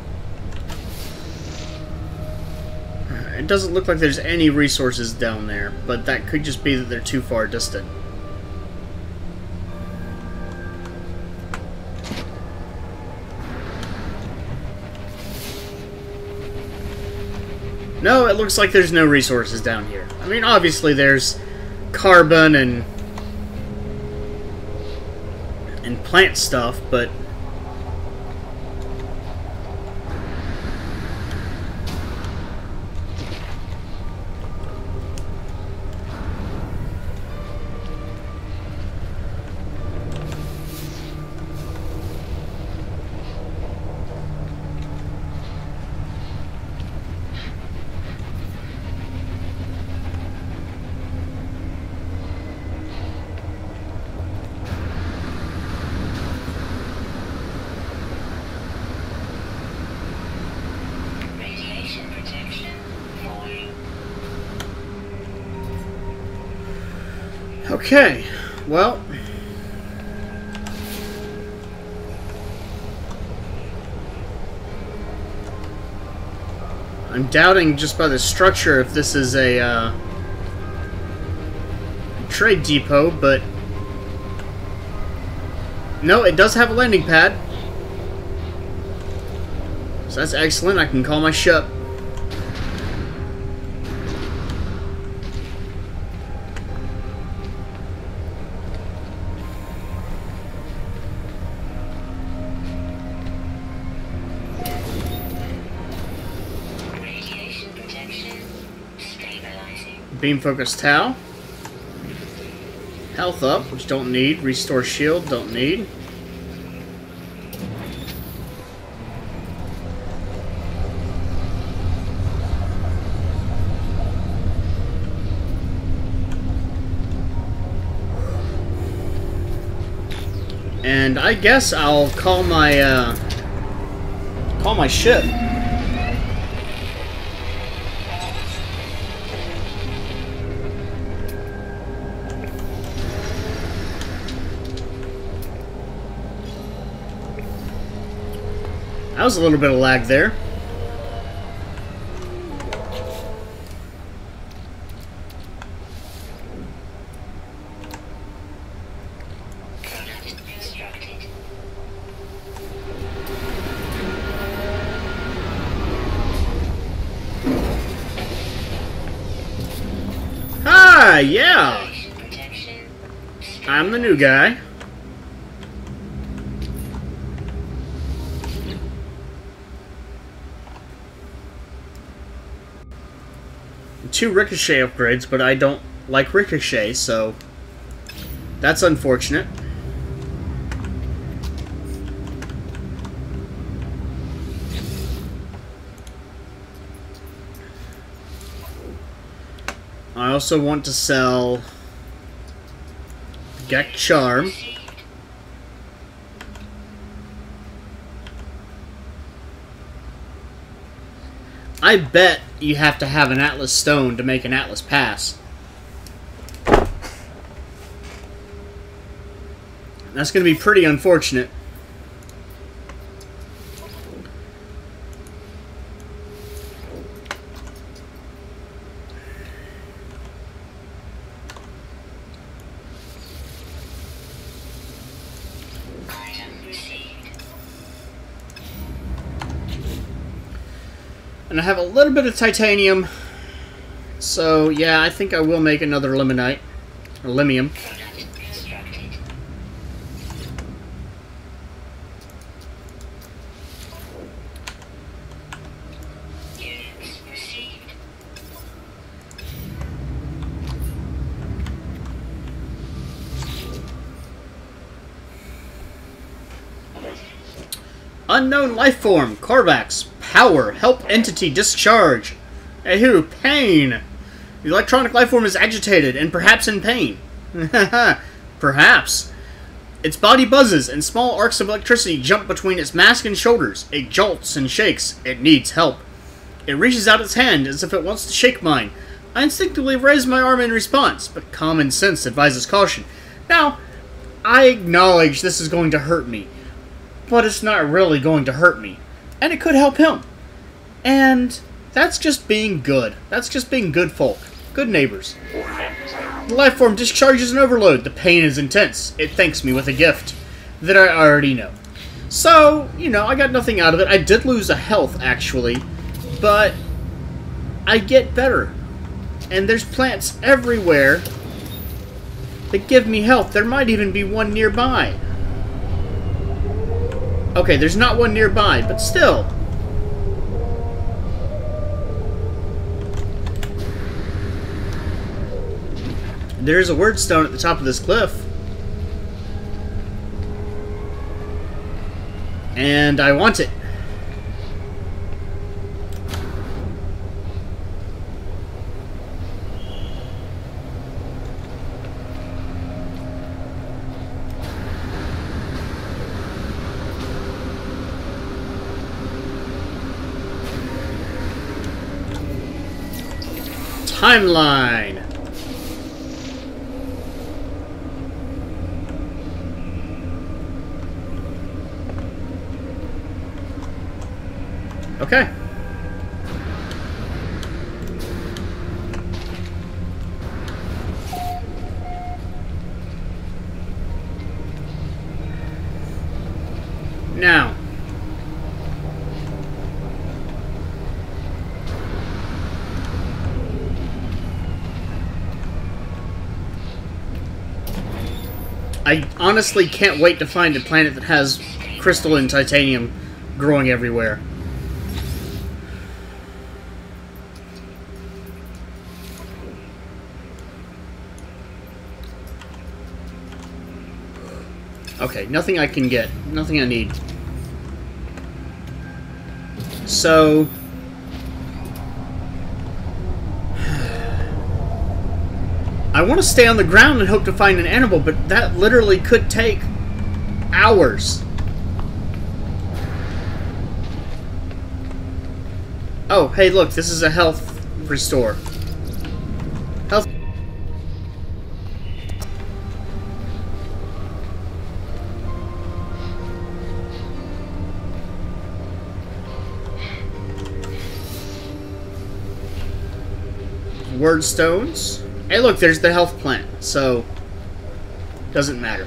It doesn't look like there's any resources down there, but that could just be that they're too far distant. No, it looks like there's no resources down here. I mean, obviously there's carbon and and plant stuff, but Radiation protection falling. okay, well, I'm doubting just by the structure if this is a uh, trade depot, but no, it does have a landing pad. So that's excellent. I can call my ship. Radiation protection stabilizing. Beam focus Tau. Health up, which don't need. Restore shield, don't need. And I guess I'll call my, uh, call my ship. That was a little bit of lag there. Ah, yeah! I'm the new guy. Two Ricochet upgrades, but I don't like Ricochet, so that's unfortunate. I also want to sell Gek Charm. I bet you have to have an Atlas Stone to make an Atlas Pass. That's going to be pretty unfortunate. And I have a little bit of titanium, so yeah, I think I will make another limonite, or limium. Unknown life form, Korvax. Power, help entity discharge. Ehu, pain. The electronic life form is agitated and perhaps in pain. Perhaps. Its body buzzes and small arcs of electricity jump between its mask and shoulders. It jolts and shakes. It needs help. It reaches out its hand as if it wants to shake mine. I instinctively raise my arm in response, but common sense advises caution. Now, I acknowledge this is going to hurt me, but it's not really going to hurt me. And it could help him. And that's just being good. That's just being good folk. Good neighbors. The life form discharges an overload. The pain is intense. It thanks me with a gift that I already know. So, you know, I got nothing out of it. I did lose a health, actually. But I get better. And there's plants everywhere that give me health. There might even be one nearby. Okay, there's not one nearby, but still. There's a word stone at the top of this cliff. And I want it. Timeline. Okay. Now, I honestly can't wait to find a planet that has crystal and titanium growing everywhere. Okay, nothing I can get. Nothing I need. So... I want to stay on the ground and hope to find an animal, but that literally could take hours. Oh, hey, look, this is a health restore. Health. Word stones. Hey, look, there's the health plant, so doesn't matter.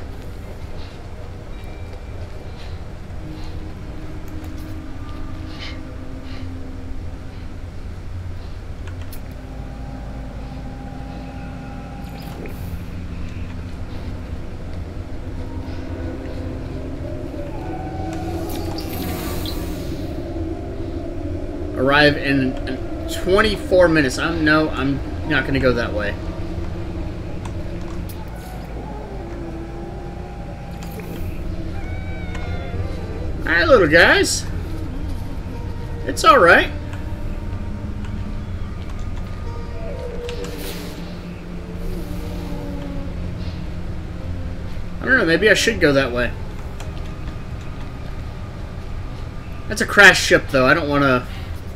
Arrive in, in twenty-four minutes. I'm no, I'm not going to go that way. Hi, little guys. It's all right. I don't know. Maybe I should go that way. That's a crashed ship, though. I don't want to.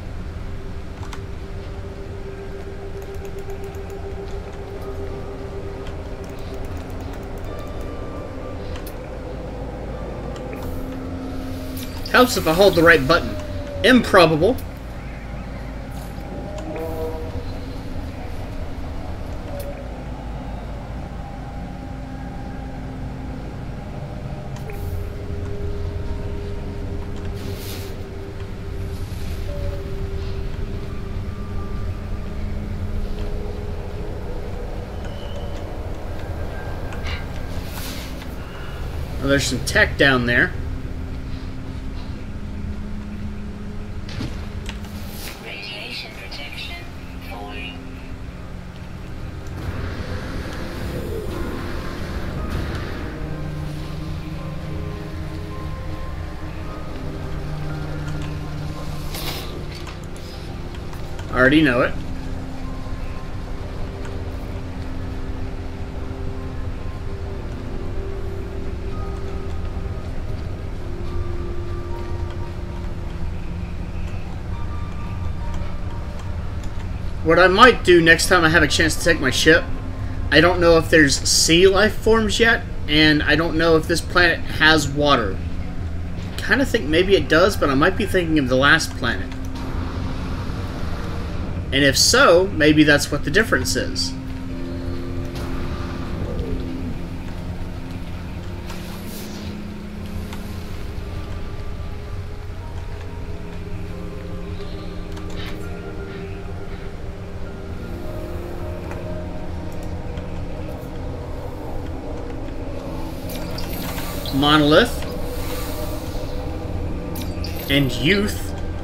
Helps if I hold the right button. Improbable. Oh, there's some tech down there. I already know it. What I might do next time I have a chance to take my ship, I don't know if there's sea life forms yet, and I don't know if this planet has water. I kind of think maybe it does, but I might be thinking of the last planet. And if so, maybe that's what the difference is. Monolith. And youth.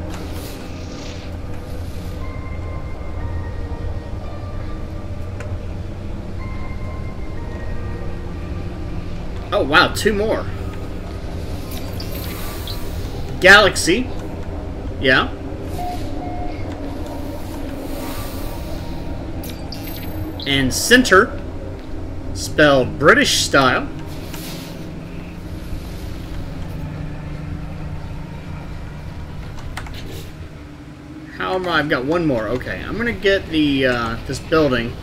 Oh, wow, two more. Galaxy. Yeah. And center. Spelled British style. How am I? I've got one more. Okay, I'm gonna get the, uh, this building.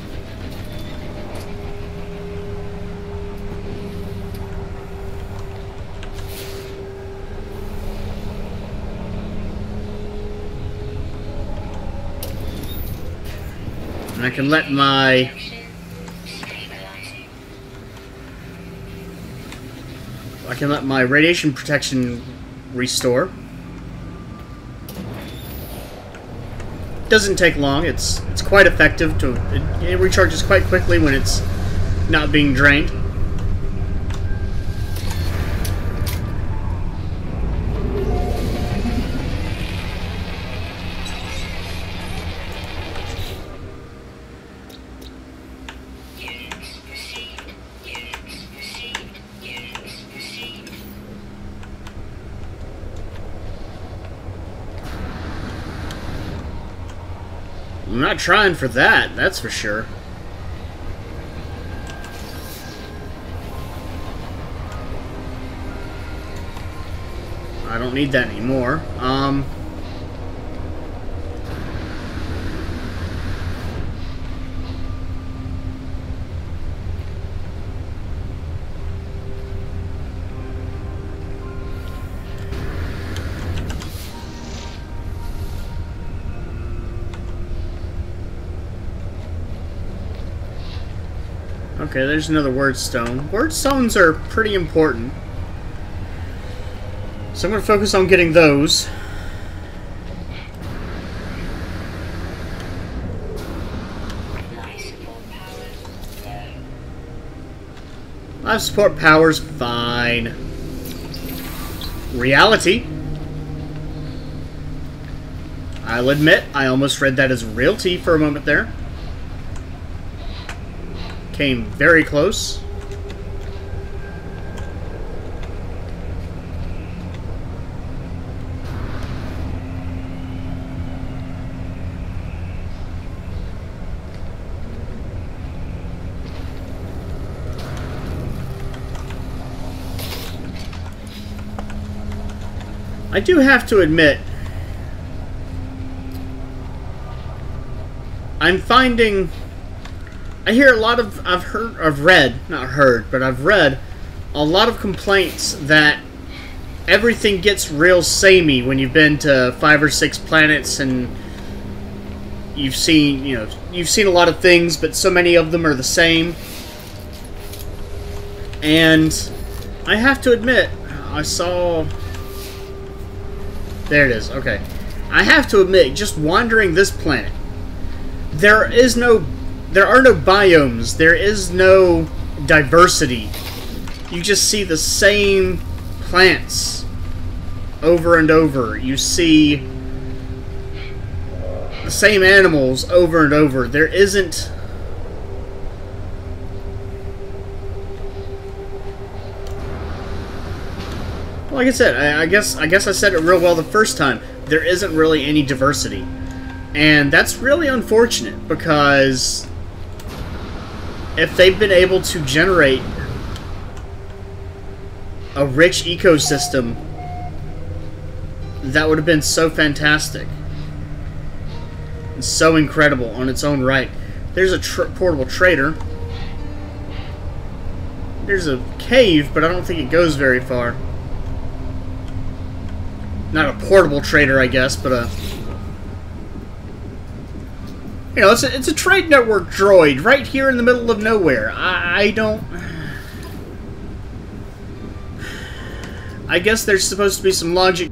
I can let my I can let my radiation protection restore. Doesn't take long. It's it's quite effective. To it, it recharges quite quickly when it's not being drained. I'm not trying for that, that's for sure. I don't need that anymore. Um... Okay, there's another word stone. Word stones are pretty important. So I'm going to focus on getting those. Life support powers, fine. Reality. I'll admit, I almost read that as realty for a moment there. Came very close. I do have to admit, I'm finding, I hear a lot of, I've heard, I've read, not heard, but I've read a lot of complaints that everything gets real samey when you've been to five or six planets and you've seen, you know, you've seen a lot of things, but so many of them are the same. And I have to admit, I saw... There it is, okay. I have to admit, just wandering this planet, there is no... There are no biomes. There is no diversity. You just see the same plants over and over. You see the same animals over and over. There isn't... Like I said, I, I guess I guess I said it real well the first time. There isn't really any diversity. And that's really unfortunate, because if they've been able to generate a rich ecosystem, that would have been so fantastic. And so incredible on its own right. There's a tr portable trader. There's a cave, but I don't think it goes very far. Not a portable trader, I guess, but a... You know, it's a, it's a trade network droid right here in the middle of nowhere. I, I don't... I guess there's supposed to be some logic.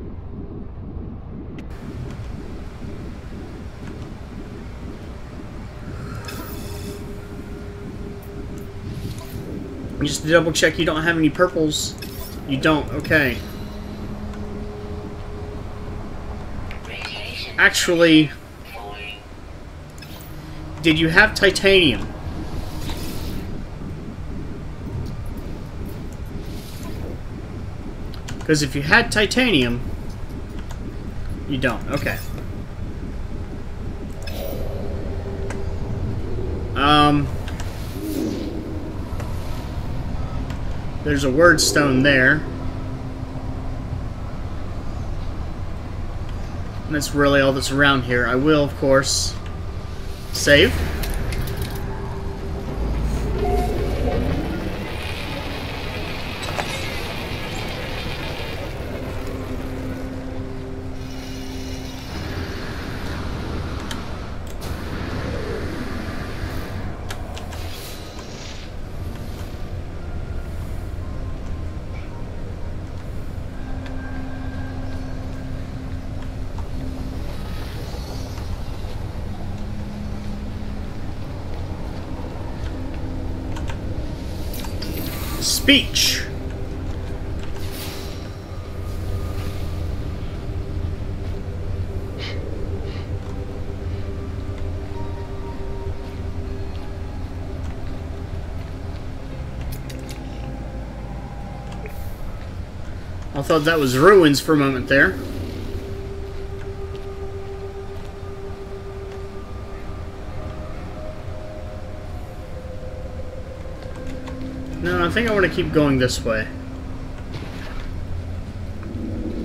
Just to double check, you don't have any purples. You don't, okay. Actually, did you have titanium? Because if you had titanium, you don't. Okay. Um, there's a word stone there. And that's really all that's around here. I will, of course, save. Speech. I thought that was ruins for a moment there. No, I think I want to keep going this way.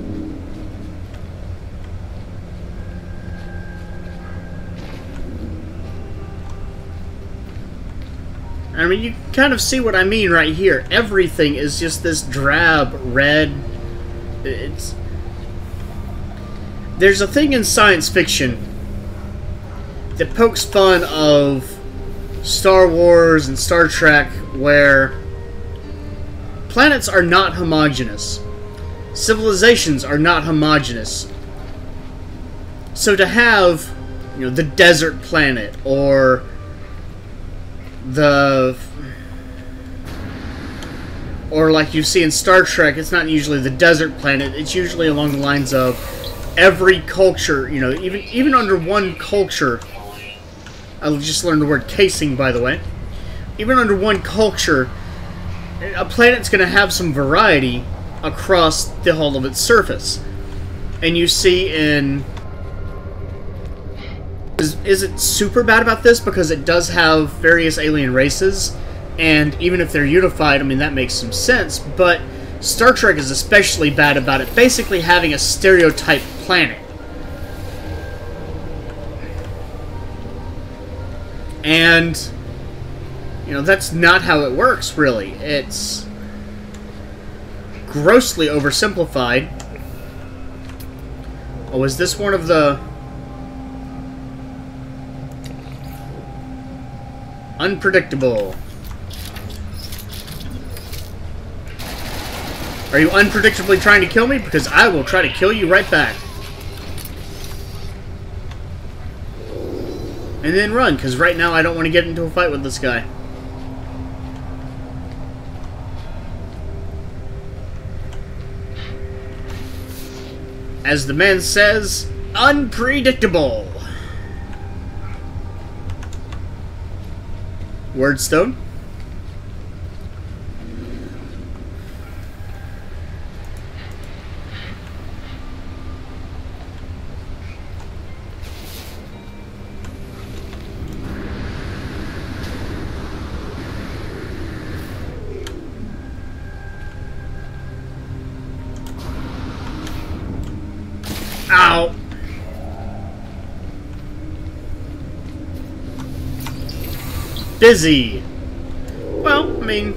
I mean, you kind of see what I mean right here. Everything is just this drab red. It's... There's a thing in science fiction that pokes fun of Star Wars and Star Trek where planets are not homogeneous. Civilizations are not homogeneous. So to have, you know, the desert planet or the... Or like you see in Star Trek, it's not usually the desert planet, it's usually along the lines of every culture, you know, even even under one culture. I just learned the word casing, by the way. Even under one culture, a planet's going to have some variety across the whole of its surface. And you see in... Is, is it super bad about this? Because it does have various alien races, and even if they're unified, I mean, that makes some sense, but Star Trek is especially bad about it basically having a stereotype planet. And, you know, that's not how it works, really. It's grossly oversimplified. Oh, is this one of the... Unpredictable. Are you unpredictably trying to kill me? Because I will try to kill you right back. And then run, because right now I don't want to get into a fight with this guy. As the man says, unpredictable. Wordstone. Ow! Busy! Well, I mean...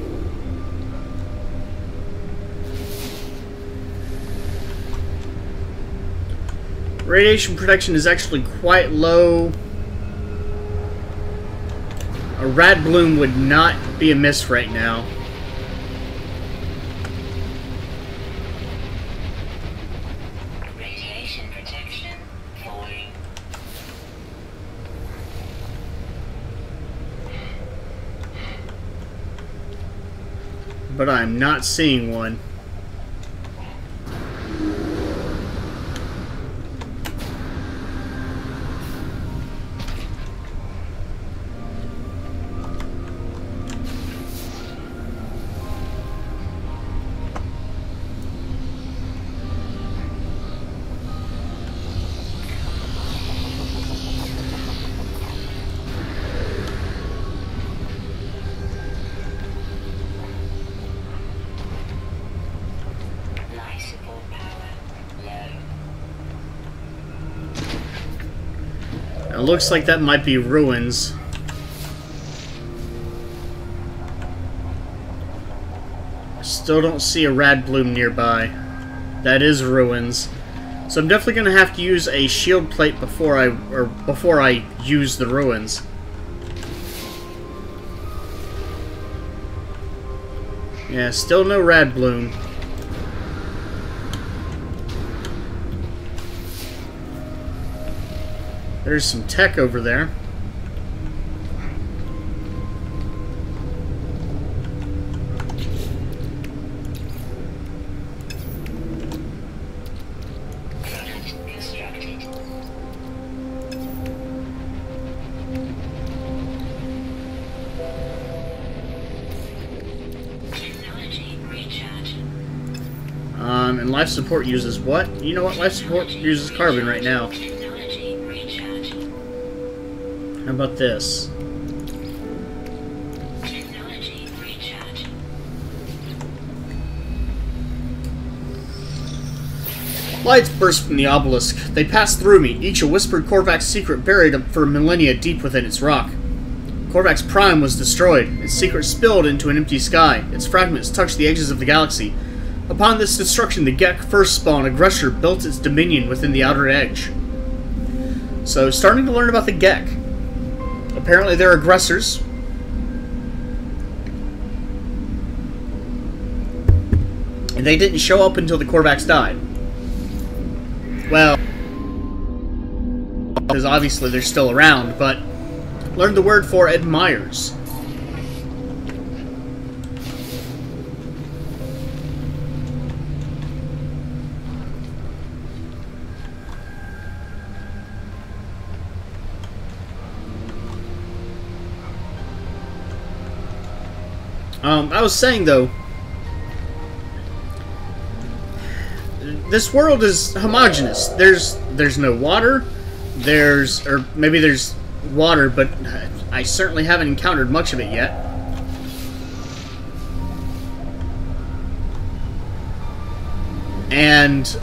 Radiation protection is actually quite low. A rad bloom would not be amiss right now. But I'm not seeing one. It looks like that might be ruins. Still don't see a rad bloom nearby. That is ruins. So I'm definitely gonna have to use a shield plate before I or before I use the ruins. Yeah, still no rad bloom. There's some tech over there. Um, and life support uses what? You know what? Life support uses carbon right now. How about this? Lights burst from the obelisk. They pass through me, each a whispered Korvax secret buried for millennia deep within its rock. Korvax Prime was destroyed. Its secret spilled into an empty sky. Its fragments touched the edges of the galaxy. Upon this destruction, the Gek first spawn aggressor built its dominion within the outer edge. So, starting to learn about the Gek. Apparently they're aggressors. And they didn't show up until the Korvax died. Well, because obviously they're still around, but learned the word for admires. Um, I was saying, though, this world is homogeneous. There's there's no water. There's, or maybe there's water, but I certainly haven't encountered much of it yet. And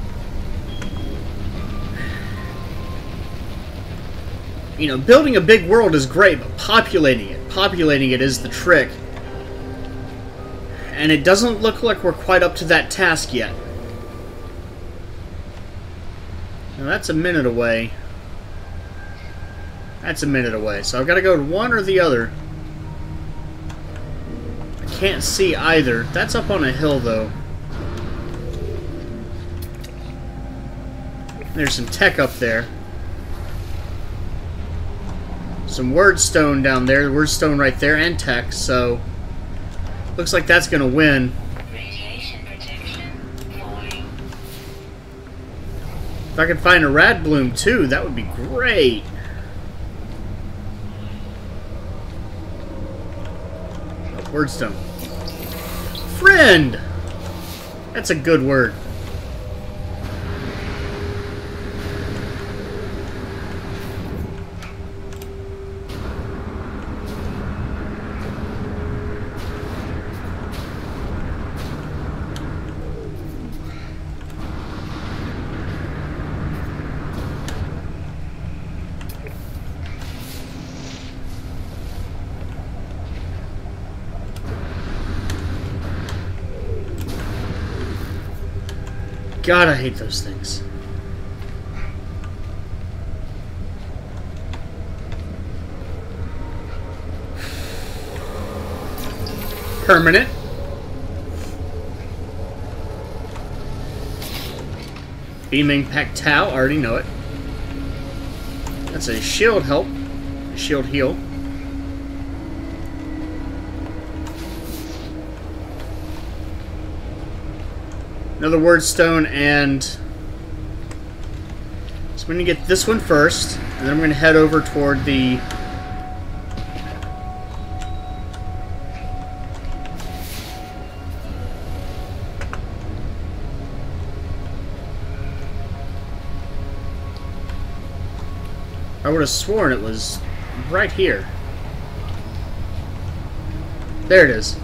you know, building a big world is great, but populating it, populating it is the trick. And it doesn't look like we're quite up to that task yet. Now that's a minute away. That's a minute away. So I've got to go to one or the other. I can't see either. That's up on a hill, though. There's some tech up there. Some wordstone down there. Wordstone right there, and tech, so looks like that's gonna win. Radiation protection falling. If I could find a rad bloom too, that would be great. Oh, wordstone. Friend! That's a good word. God, I hate those things. Permanent. Beaming Pack Tau, already know it. That's a shield help. A shield heal. Another wordstone, and so I'm going to get this one first, and then I'm going to head over toward the I would have sworn it was right here. There it is.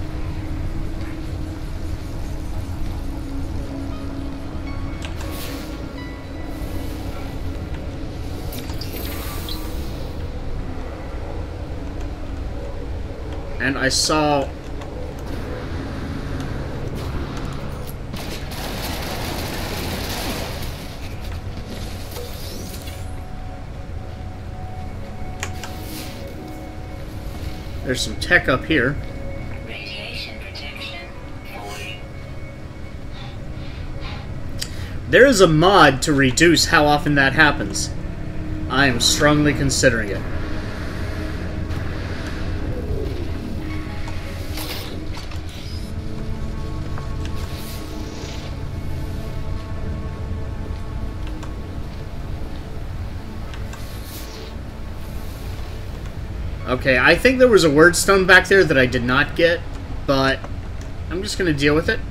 And I saw there's some tech up here. Radiation protection falling. There is a mod to reduce how often that happens. I am strongly considering it. Okay, I think there was a wordstone back there that I did not get, but I'm just going to deal with it.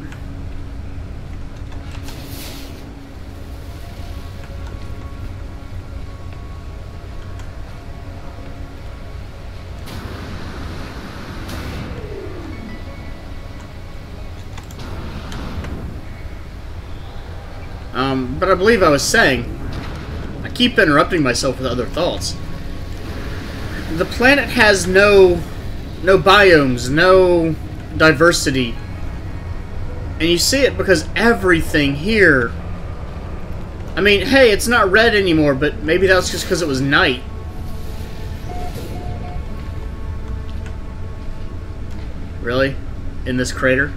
Um, but I believe I was saying, I keep interrupting myself with other thoughts. the planet has no no biomes, no diversity. And you see it because everything here... I mean, hey, it's not red anymore, but maybe that's just because it was night. Really? In this crater?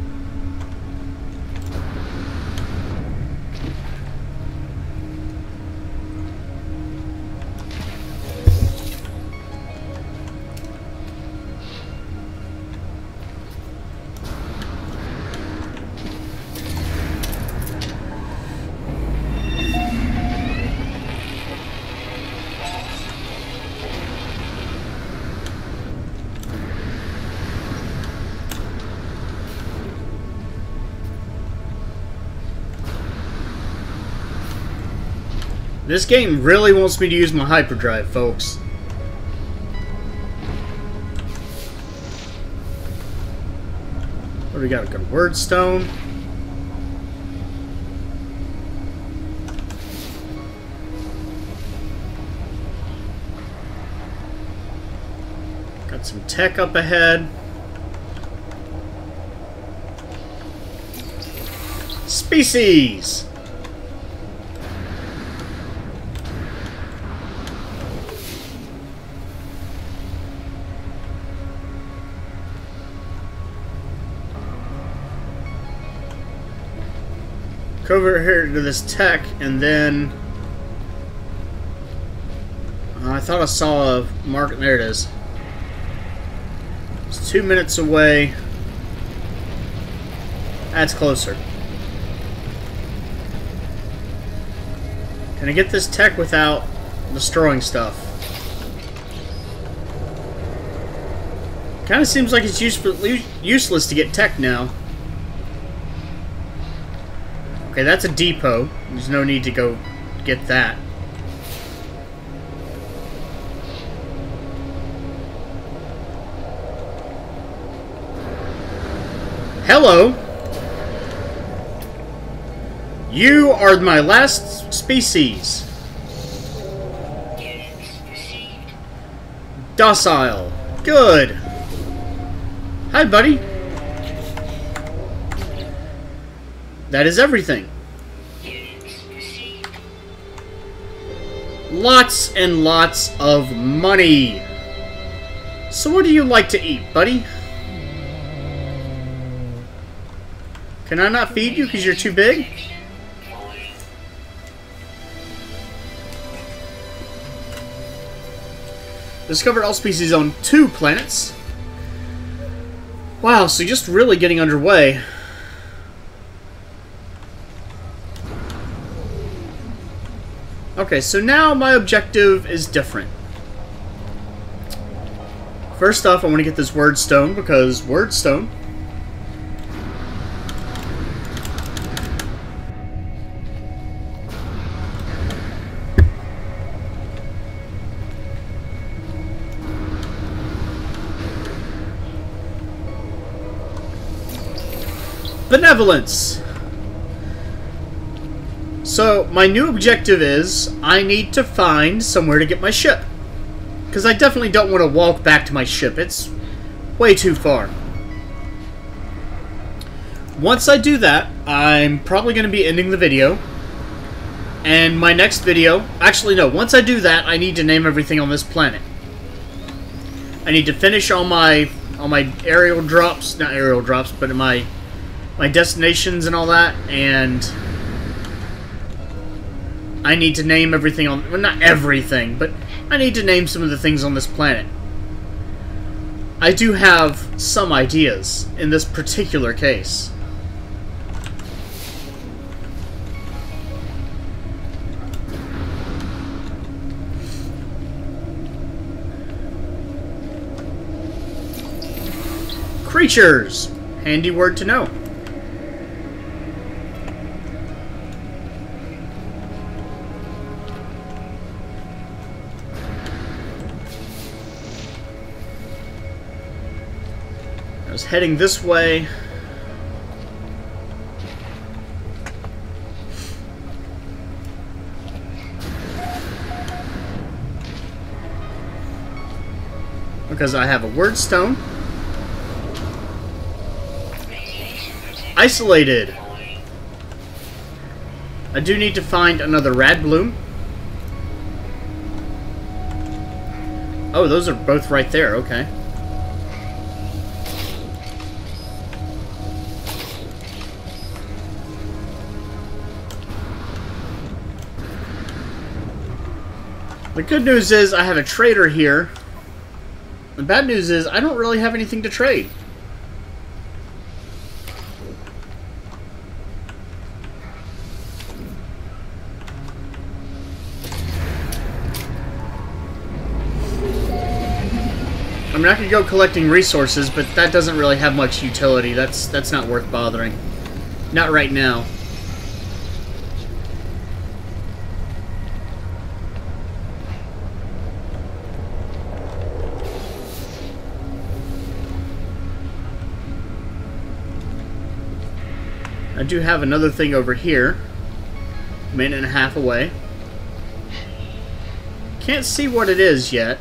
This game really wants me to use my hyperdrive, folks. What do we got? A good word stone. Got some tech up ahead. Species! Go over here to this tech, and then uh, I thought I saw a mark. There it is. It's two minutes away. That's closer. Can I get this tech without destroying stuff? Kind of seems like it's useful, useless to get tech now. Okay, that's a depot. There's no need to go get that. Hello! You are my last species. Docile. Good. Hi, buddy. That is everything. Lots and lots of money. So what do you like to eat, buddy? Can I not feed you because you're too big? Discovered all species on two planets. Wow, so just really getting underway. Okay, so now my objective is different. First off, I want to get this word stone, because word stone. Benevolence. So, my new objective is, I need to find somewhere to get my ship. Because I definitely don't want to walk back to my ship. It's way too far. Once I do that, I'm probably going to be ending the video. And my next video... Actually, no. Once I do that, I need to name everything on this planet. I need to finish all my, all my aerial drops. Not aerial drops, but my, my destinations and all that. And... I need to name everything on... Well, not everything, but I need to name some of the things on this planet. I do have some ideas in this particular case. Creatures! Handy word to know. I was heading this way. Because I have a word stone. Radiation protection. Isolated. Falling. I do need to find another rad bloom. Oh, those are both right there. Okay. The good news is I have a trader here. The bad news is I don't really have anything to trade. I'm not going to go collecting resources, but that doesn't really have much utility. That's that's not worth bothering. Not right now. I do have another thing over here. A minute and a half away. Can't see what it is yet.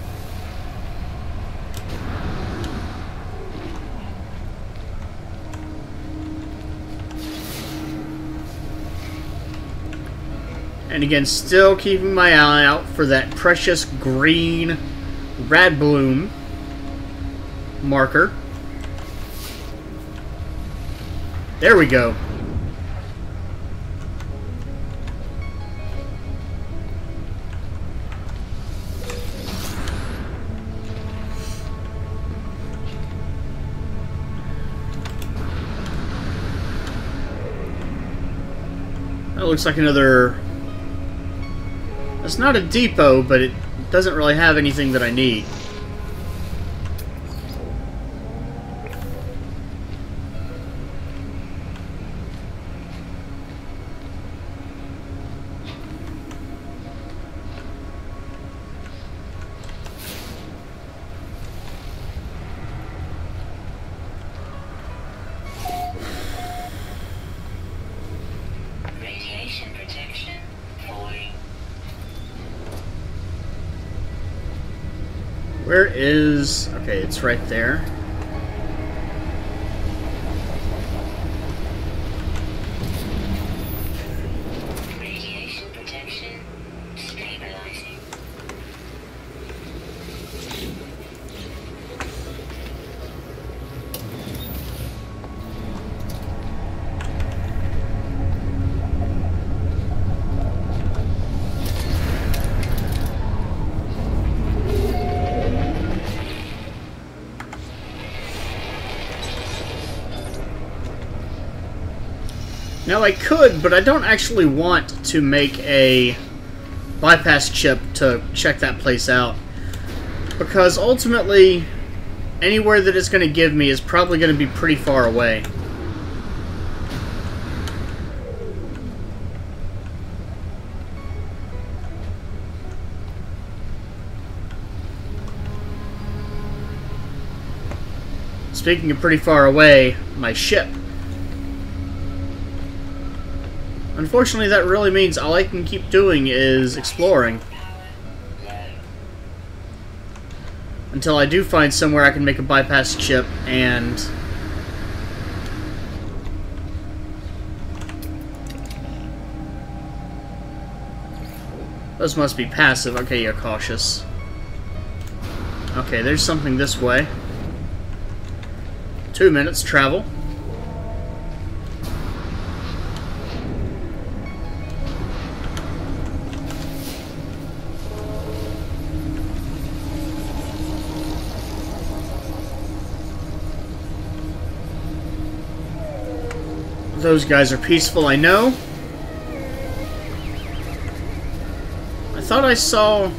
And again, still keeping my eye out for that precious green rad bloom marker. There we go. That looks like another... It's not a depot, but it doesn't really have anything that I need. Radiation protection. Falling. Where is... Okay, it's right there. Radiation protection. Stabilizing. Now I could, but I don't actually want to make a bypass chip to check that place out. Because ultimately, anywhere that it's going to give me is probably going to be pretty far away. Speaking of pretty far away, my ship. Unfortunately, that really means all I can keep doing is exploring. Until I do find somewhere I can make a bypass chip and... Those must be passive. Okay, you're cautious. Okay, there's something this way. Two minutes travel. Those guys are peaceful, I know. I thought I saw...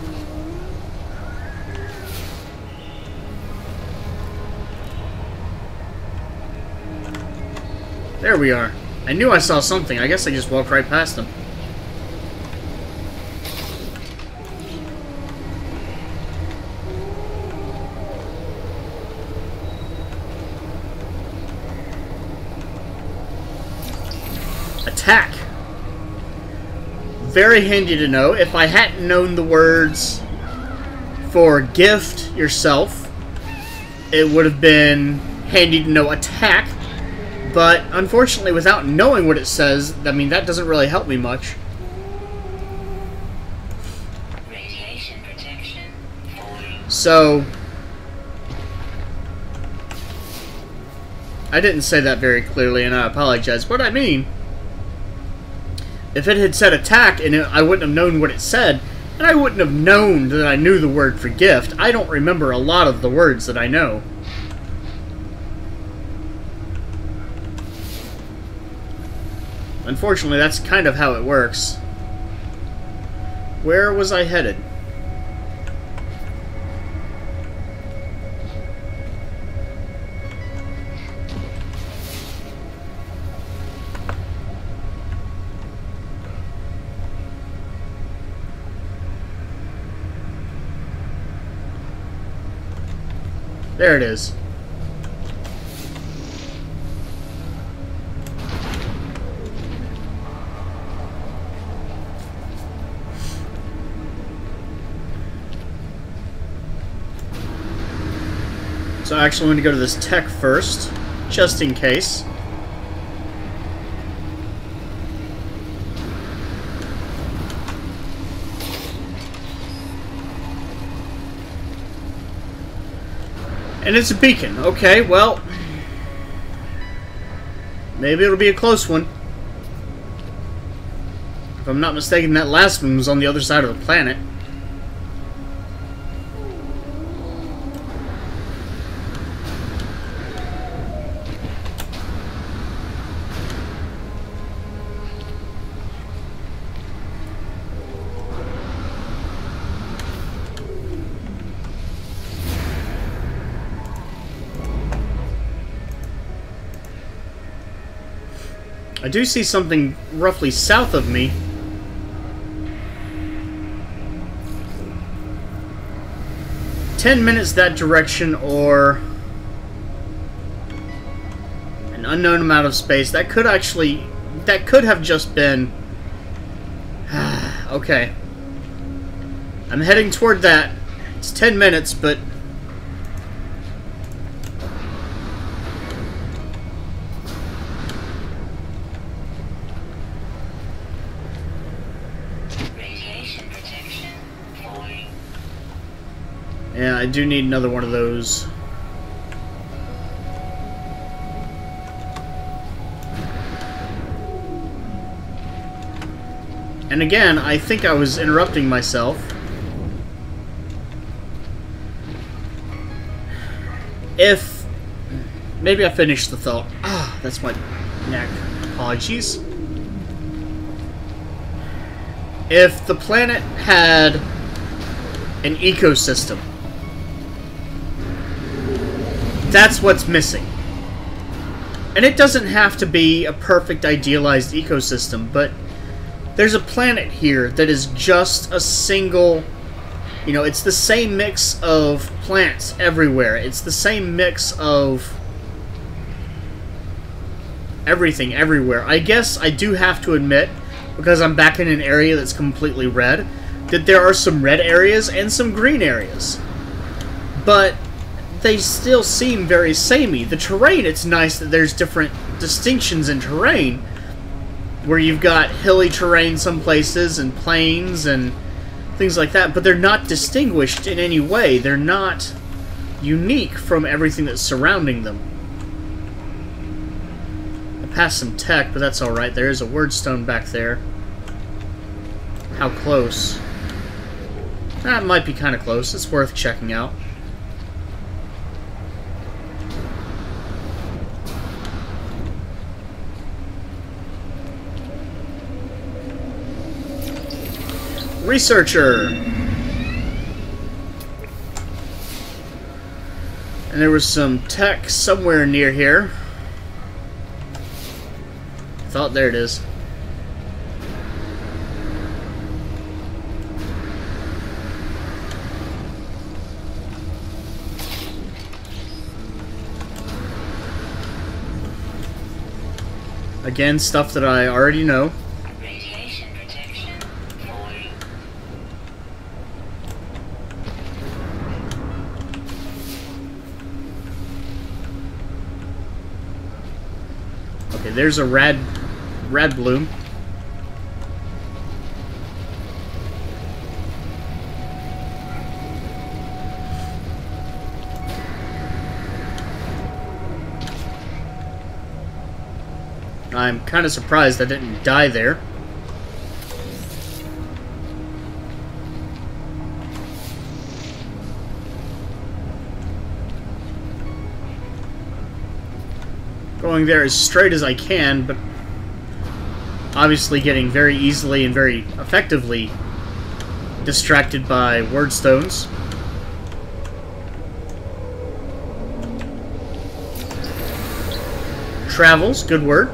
There we are. I knew I saw something. I guess I just walked right past them. Attack. Very handy to know. If I hadn't known the words For gift yourself, it would have been handy to know attack, but unfortunately without knowing what it says, I mean, that doesn't really help me much. Radiation protection falling. So, I didn't say that very clearly, and I apologize. What I mean, if it had said attack and it, I wouldn't have known what it said, and I wouldn't have known that I knew the word for gift. I don't remember a lot of the words that I know. Unfortunately, that's kind of how it works. Where was I headed? There it is. So I actually want to go to this tech first, just in case. And it's a beacon. Okay, well, maybe it'll be a close one. If I'm not mistaken, that last one was on the other side of the planet. I do see something roughly south of me. Ten minutes that direction, or an unknown amount of space. That could actually... That could have just been... Okay. I'm heading toward that. It's ten minutes, but... Yeah, I do need another one of those. And again, I think I was interrupting myself. If... Maybe I finished the thought. Ah, that's my neck. Apologies. If the planet had an ecosystem, that's what's missing. And it doesn't have to be a perfect, idealized ecosystem, but there's a planet here that is just a single... You know, it's the same mix of plants everywhere. It's the same mix of everything everywhere. I guess I do have to admit, because I'm back in an area that's completely red, that there are some red areas and some green areas. But they still seem very samey. The terrain, it's nice that there's different distinctions in terrain, where you've got hilly terrain some places and plains and things like that, but they're not distinguished in any way. They're not unique from everything that's surrounding them. I passed some tech, but that's alright. There is a wordstone back there. How close? That might be kind of close. It's worth checking out. Researcher! And there was some tech somewhere near here. I thought, there it is. Again, stuff that I already know. Radiation protection falling. Okay, there's a rad, rad bloom. I'm kind of surprised I didn't die there. Going there as straight as I can, but obviously getting very easily and very effectively distracted by word stones. Travels, good word.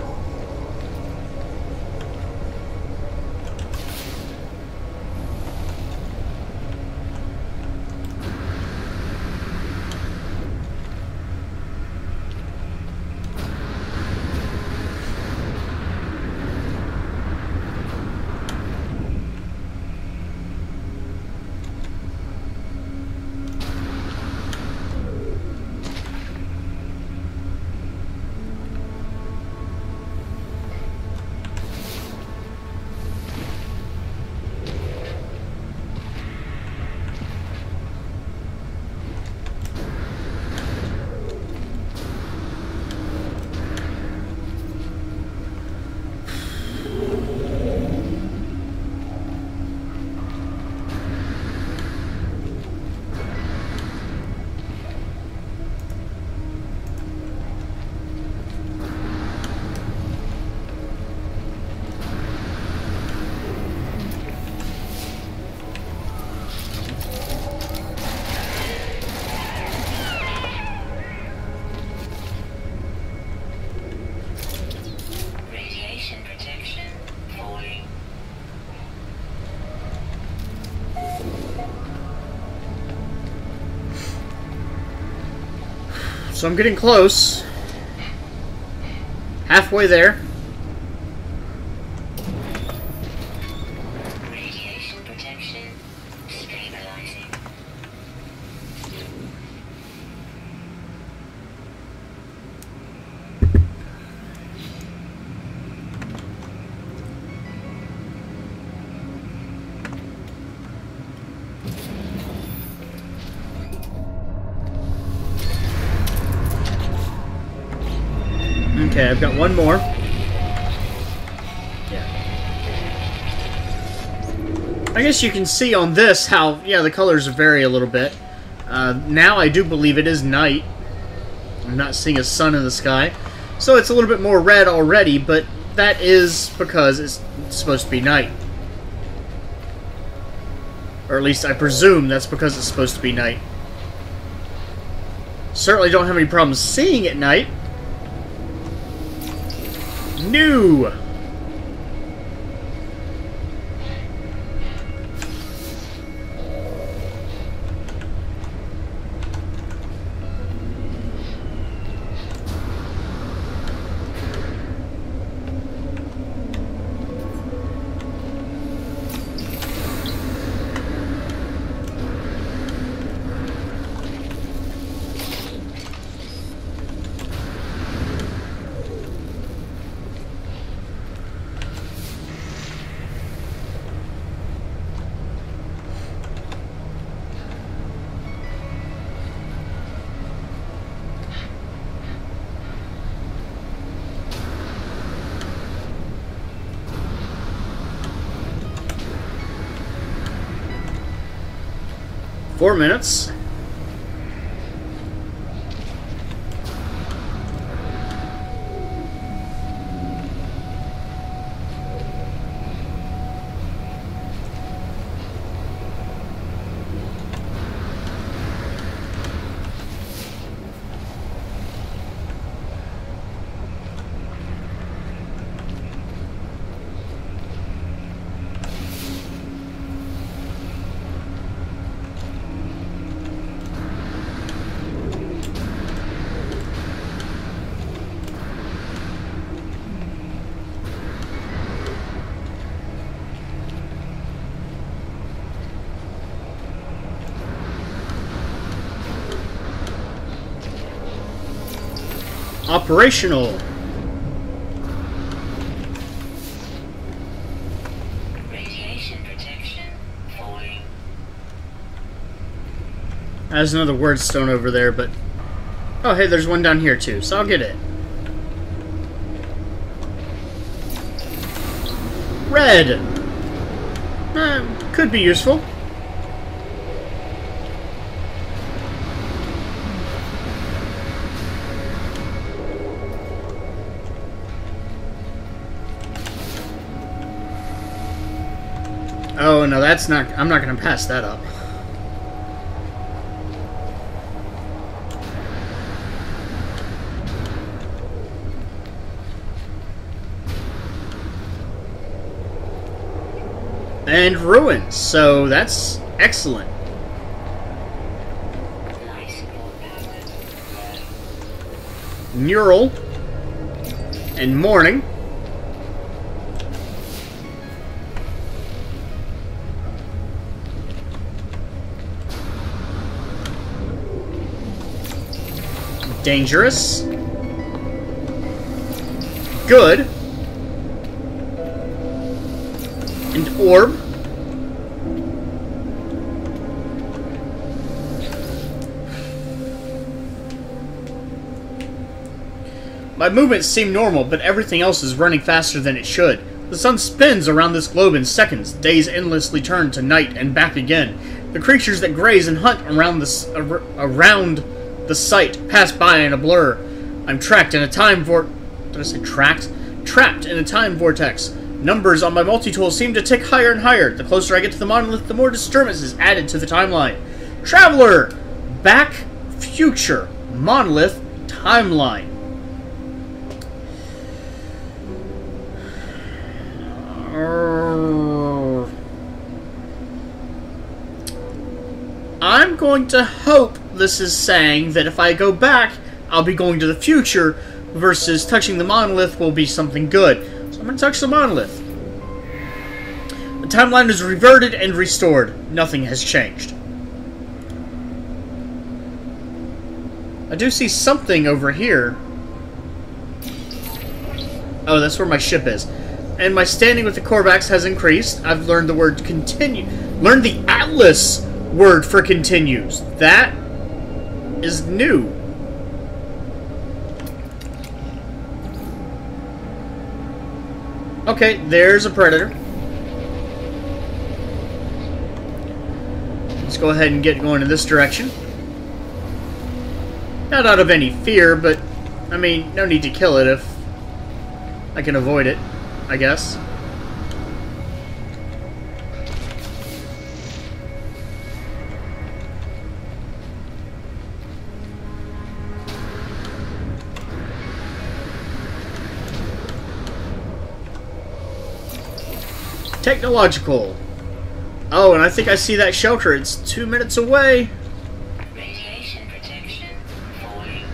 So I'm getting close. Halfway there. Radiation protection stabilizing. Okay, I've got one more. Yeah. I guess you can see on this how, yeah, the colors vary a little bit. Uh, now I do believe it is night. I'm not seeing a sun in the sky. So it's a little bit more red already, but that is because it's supposed to be night. Or at least I presume that's because it's supposed to be night. Certainly don't have any problems seeing at night. New. Four minutes. Operational. There's another word stone over there, but... Oh, hey, there's one down here, too, so I'll get it. Red! Eh, could be useful. Oh, no, that's not... I'm not going to pass that up. And ruins, so that's excellent. Neural and morning. Dangerous. Good. And orb. My movements seem normal, but everything else is running faster than it should. The sun spins around this globe in seconds. Days endlessly turn to night and back again. The creatures that graze and hunt around the, ar around the site pass by in a blur. I'm trapped in a time vor... Did I say trapped? Trapped in a time vortex. Numbers on my multi-tool seem to tick higher and higher. The closer I get to the monolith, the more disturbance is added to the timeline. Traveler! Back, future, monolith, timeline. I'm going to hope this is saying that if I go back, I'll be going to the future, versus touching the monolith will be something good. So I'm going to touch the monolith. The timeline is reverted and restored. Nothing has changed. I do see something over here. Oh, that's where my ship is. And my standing with the Korvax has increased. I've learned the word continue. Learned the Atlas word for continues. That is new. Okay, there's a predator. Let's go ahead and get going in this direction. Not out of any fear, but, I mean, no need to kill it if I can avoid it, I guess. Technological. Oh, and I think I see that shelter. It's two minutes away. Radiation protection falling.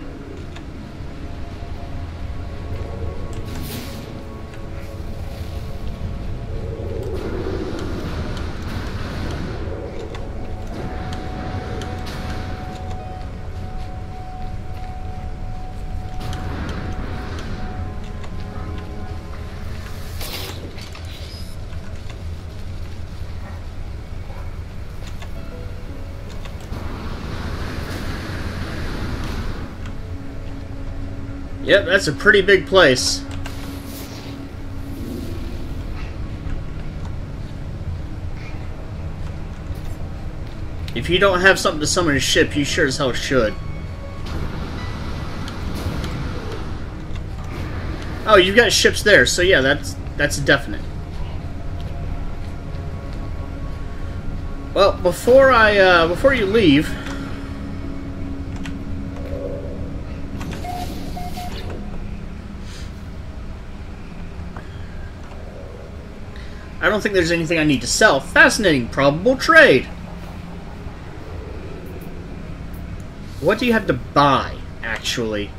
Yep, that's a pretty big place. If you don't have something to summon a ship, you sure as hell should. Oh, you've got ships there, so yeah, that's that's definite. Well, before I uh, before you leave, I don't think there's anything I need to sell. Fascinating probable trade. What do you have to buy, actually?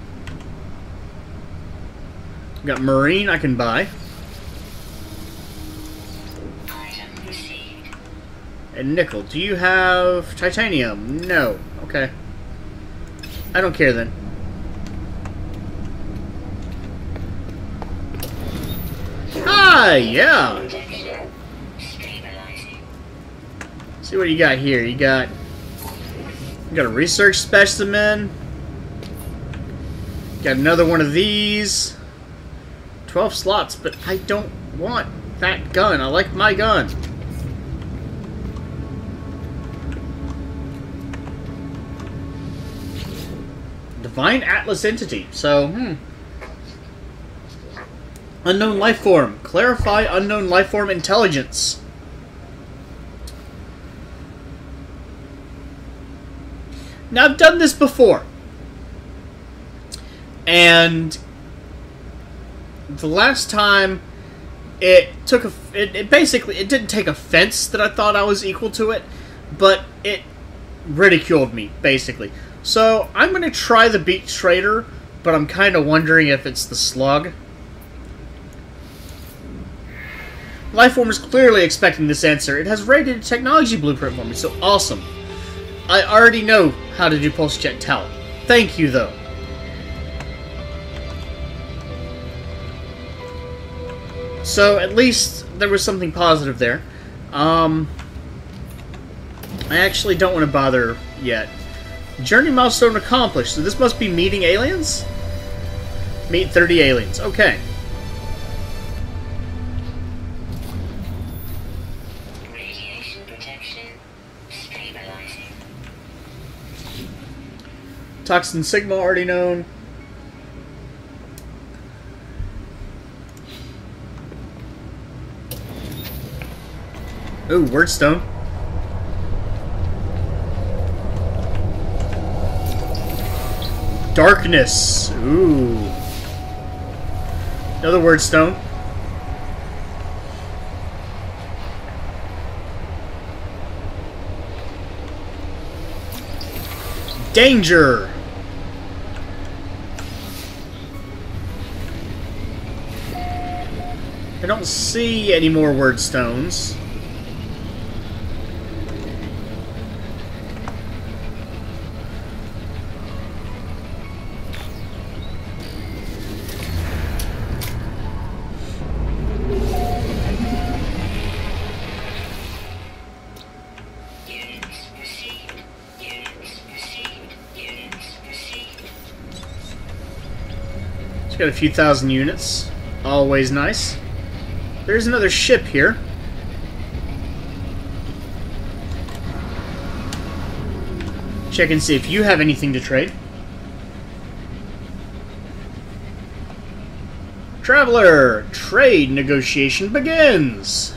Got marine I can buy. Item received. And nickel. Do you have titanium? No. Okay. I don't care then. Ah, yeah. Protection stabilizing. See what you got here. You got Got a research specimen. Got another one of these. twelve slots, but I don't want that gun. I like my gun. Divine Atlas entity. So, hmm. Unknown life form. Clarify unknown life form intelligence. Now, I've done this before. And the last time it took a it, it basically it didn't take offense that I thought I was equal to it, but it ridiculed me basically. So I'm gonna try the Beach Trader, but I'm kind of wondering if it's the Slug. Lifeform is clearly expecting this answer. It has rated a technology blueprint for me, so awesome. I already know how to do pulse jet talent. Thank you, though. So, at least there was something positive there. Um, I actually don't want to bother yet. Journey milestone accomplished. So this must be meeting aliens? Meet thirty aliens. Okay. Radiation protection stabilizing. Toxin Sigma already known. Ooh, Wordstone. Darkness. Ooh. Another Wordstone. Danger. I don't see any more Wordstones. Got a few thousand units. Always nice. There's another ship here. Check and see if you have anything to trade. Traveler! Trade negotiation begins!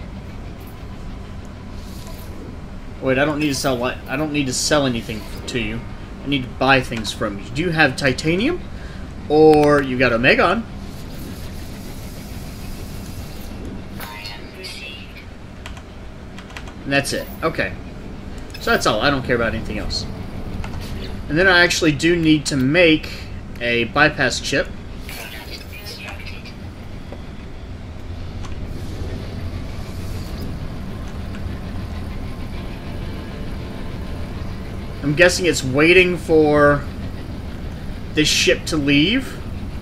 Wait, I don't need to sell I don't need to sell anything to you. I need to buy things from you. Do you have titanium? Or you got Omegon. And that's it. Okay. So that's all. I don't care about anything else. And then I actually do need to make a bypass chip. I'm guessing it's waiting for this ship to leave.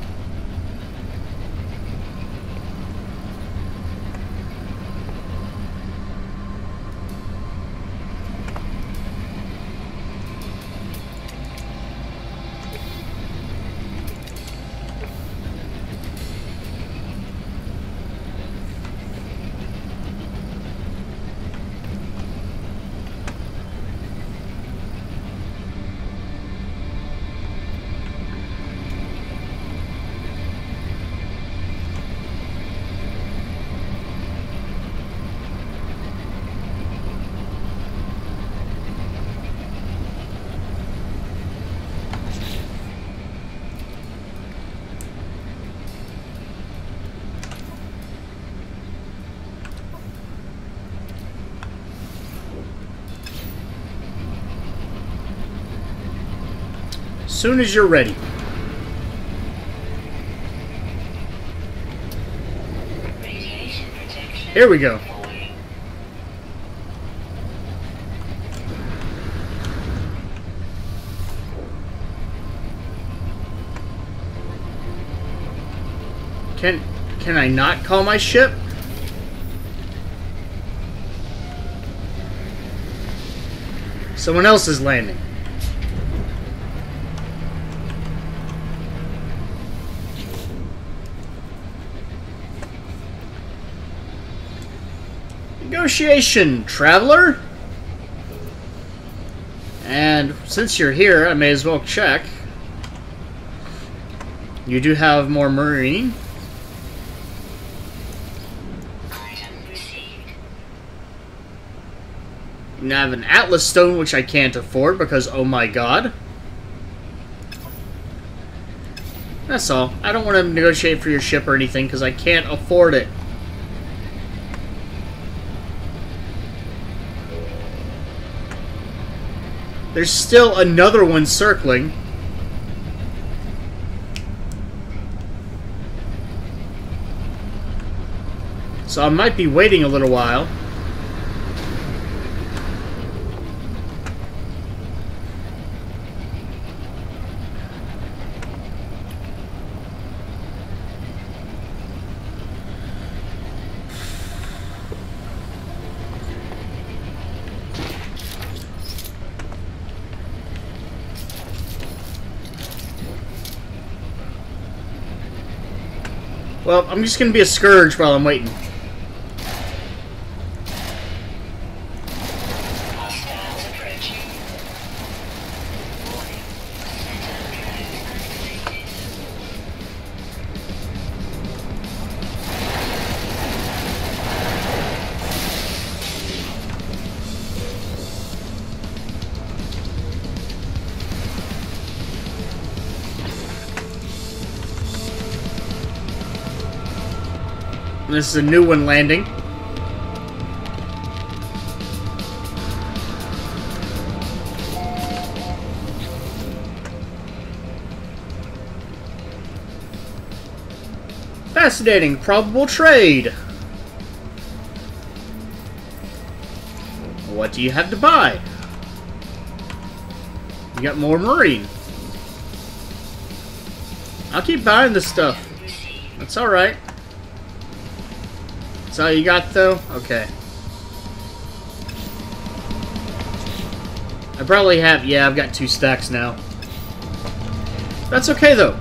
Soon as you're ready. Here we go. Can can I not call my ship? Someone else is landing. negotiation, traveler. And since you're here, I may as well check. You do have more marine. You have an Atlas Stone, which I can't afford because, oh my god. That's all. I don't want to negotiate for your ship or anything because I can't afford it. There's still another one circling. So I might be waiting a little while. Well, I'm just gonna be a scourge while I'm waiting. This is a new one landing. Fascinating. Probable trade. What do you have to buy? You got more marine. I'll keep buying this stuff. That's alright. That's all you got, though? Okay. I probably have... Yeah, I've got two stacks now. That's okay, though.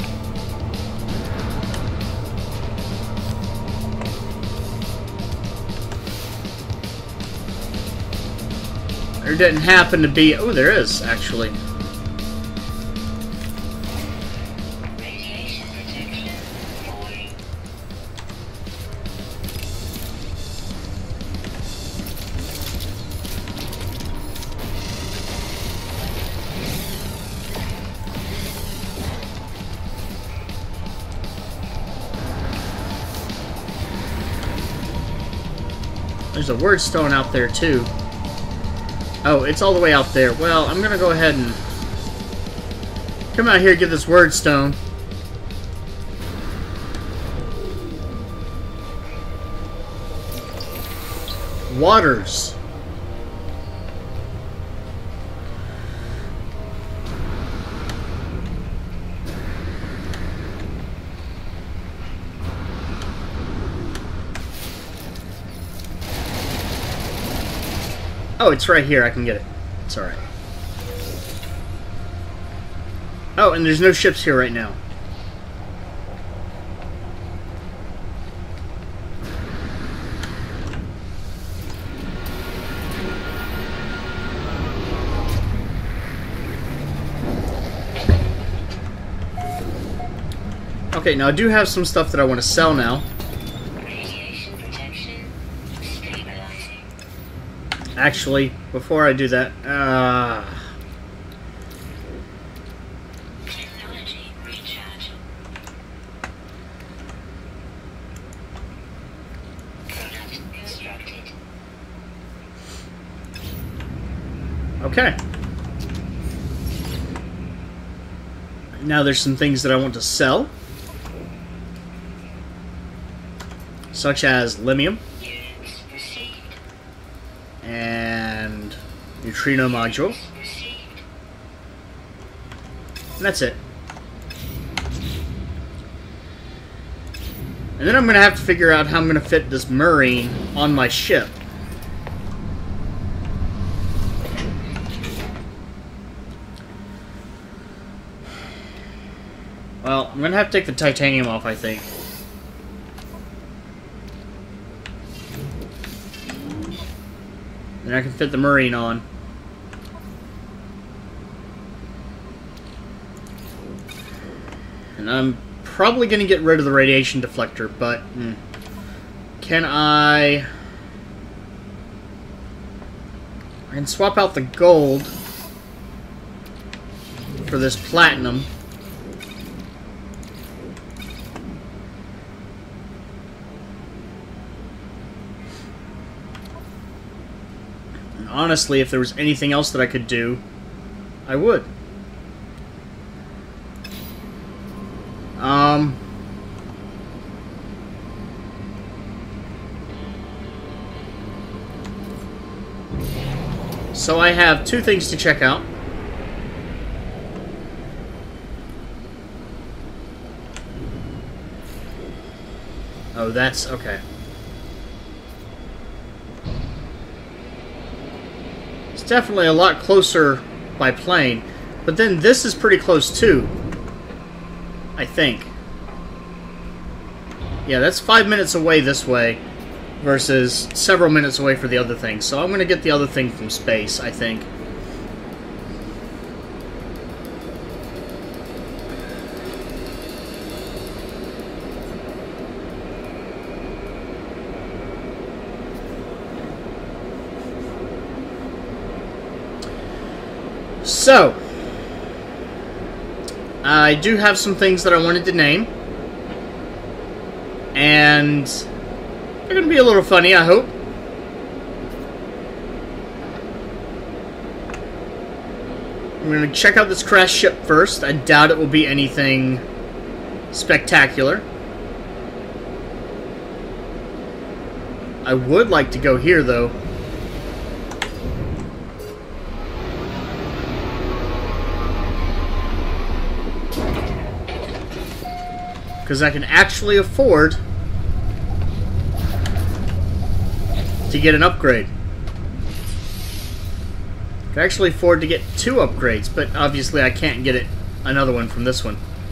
There didn't happen to be... Oh, there is, actually. There's a word stone out there, too. Oh, it's all the way out there. Well, I'm gonna go ahead and come out here and get this word stone. Waters. Oh, it's right here. I can get it. It's alright. Oh, and there's no ships here right now. Okay, now I do have some stuff that I want to sell now. Actually, before I do that, uh... technology recharge. Product constructed. Okay. Now there's some things that I want to sell, such as limium. And neutrino module. And that's it. And then I'm going to have to figure out how I'm going to fit this marine on my ship. Well, I'm going to have to take the titanium off, I think. And I can fit the Marine on. And I'm probably going to get rid of the radiation deflector, but hmm, can I... I can swap out the gold for this platinum. And honestly, if there was anything else that I could do, I would. Um... So I have two things to check out. Oh, that's okay. It's definitely a lot closer by plane, but then this is pretty close too, I think. Yeah, that's five minutes away this way versus several minutes away for the other thing. So I'm going to get the other thing from space, I think. So, I do have some things that I wanted to name. And they're going to be a little funny, I hope. I'm going to check out this crashed ship first. I doubt it will be anything spectacular. I would like to go here, though. Because I can actually afford to get an upgrade. I can actually afford to get two upgrades, but obviously I can't get it another one from this one.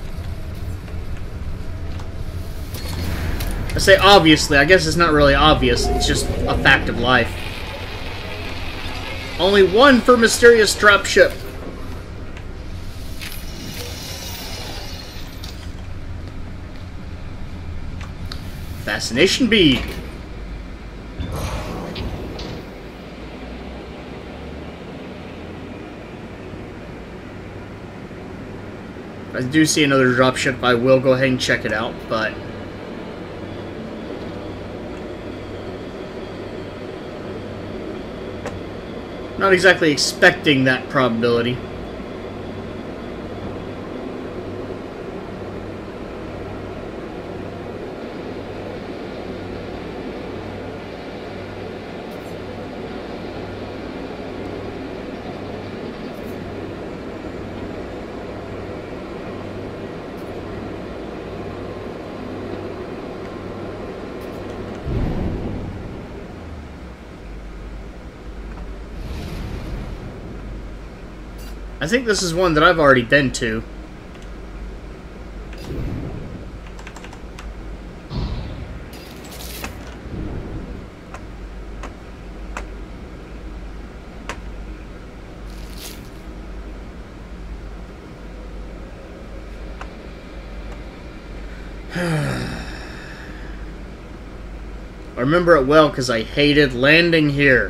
I say obviously, I guess it's not really obvious, it's just a fact of life. Only one for mysterious dropship. Fascination bead. If I do see another dropship, I will go ahead and check it out, but not exactly expecting that probability. I think this is one that I've already been to. I remember it well because I hated landing here.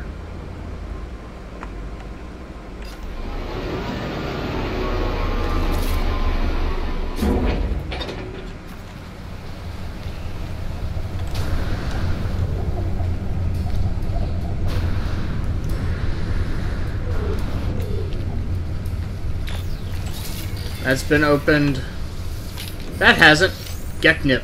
That's been opened. That hasn't. Geknip.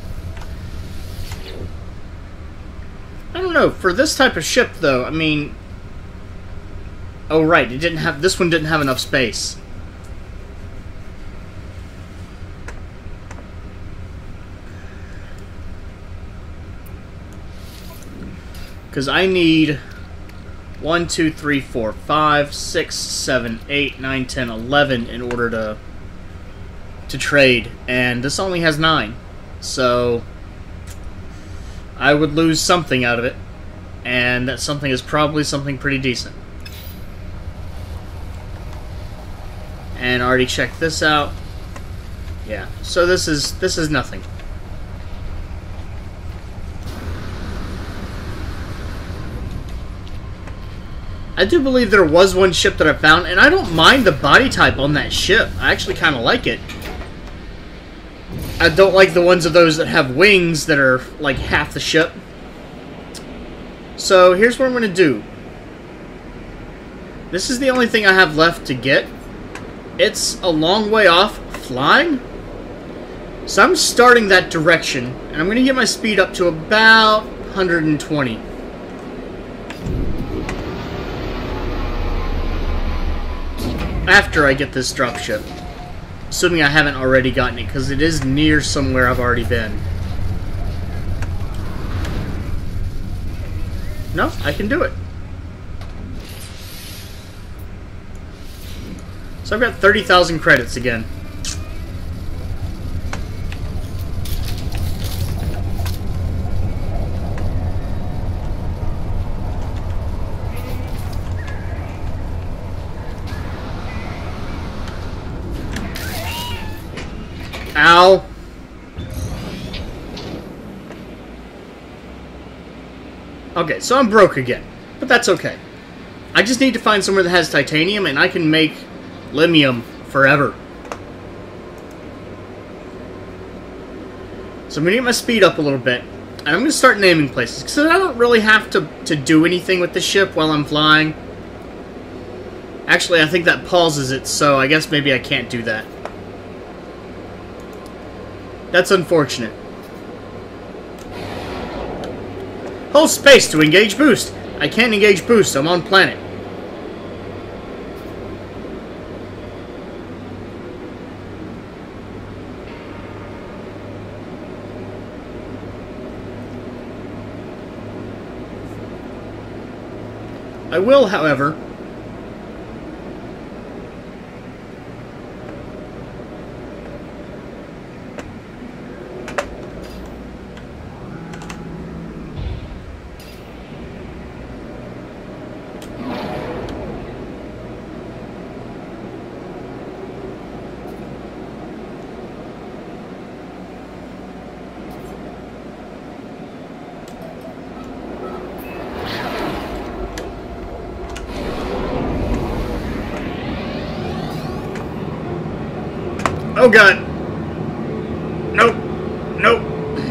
I don't know. For this type of ship, though, I mean... Oh, right. It didn't have... This one didn't have enough space. Because I need... one, two, three, four, five, six, seven, eight, nine, ten, eleven in order to... to trade, and this only has nine, so I would lose something out of it. And that something is probably something pretty decent. And I already checked this out. Yeah, so this is this is nothing. I do believe there was one ship that I found, and I don't mind the body type on that ship. I actually kind of like it. I don't like the ones of those that have wings that are like half the ship. So here's what I'm going to do. This is the only thing I have left to get. It's a long way off flying. So I'm starting that direction, and I'm going to get my speed up to about one hundred twenty. After I get this dropship. Assuming I haven't already gotten it, because it is near somewhere I've already been. No, I can do it. So I've got thirty thousand credits again. Ow. Okay, so I'm broke again. But that's okay. I just need to find somewhere that has titanium, and I can make limium forever. So I'm going to get my speed up a little bit. And I'm going to start naming places. Because I don't really have to, to do anything with the ship while I'm flying. Actually, I think that pauses it, so I guess maybe I can't do that. That's unfortunate. Hold space to engage boost. I can't engage boost. I'm on planet. I will, however... Oh god. Nope. Nope.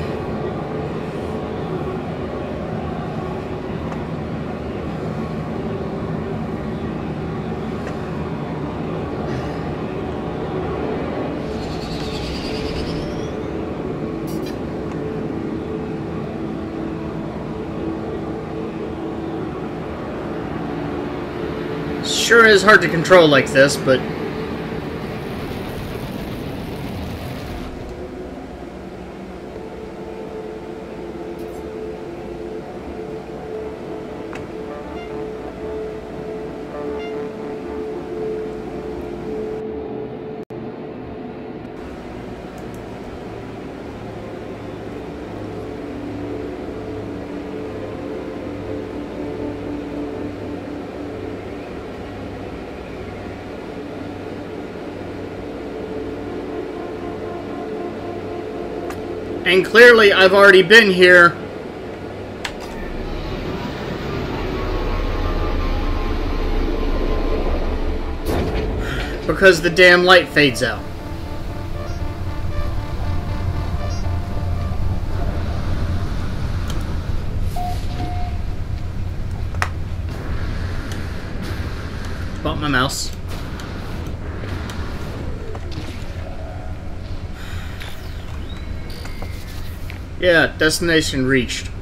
Sure is hard to control like this, but and clearly I've already been here. Because the damn light fades out. Bump my mouse. Yeah, destination reached.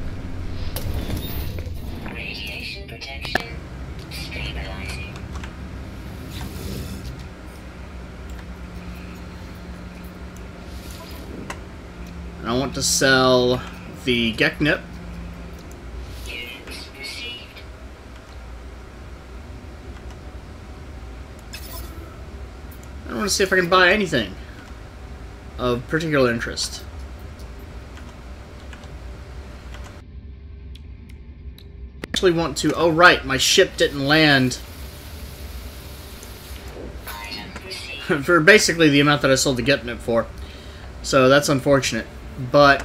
Radiation protection stabilizing. I want to sell the Geknip. Units received. I want to see if I can buy anything of particular interest. actually want to... Oh, right, my ship didn't land for basically the amount that I sold the Getnet for. So that's unfortunate, but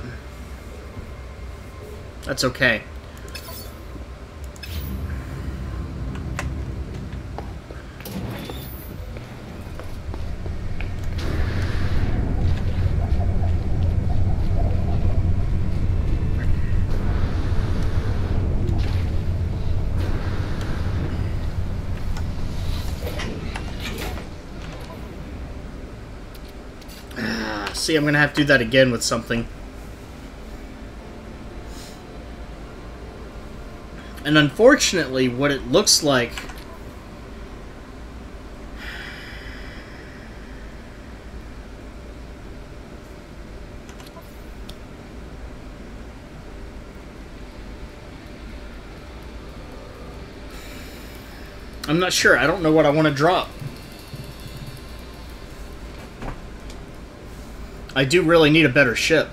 that's okay. See, I'm gonna have to do that again with something. And unfortunately, what it looks like... I'm not sure. I don't know what I want to drop. I do really need a better ship.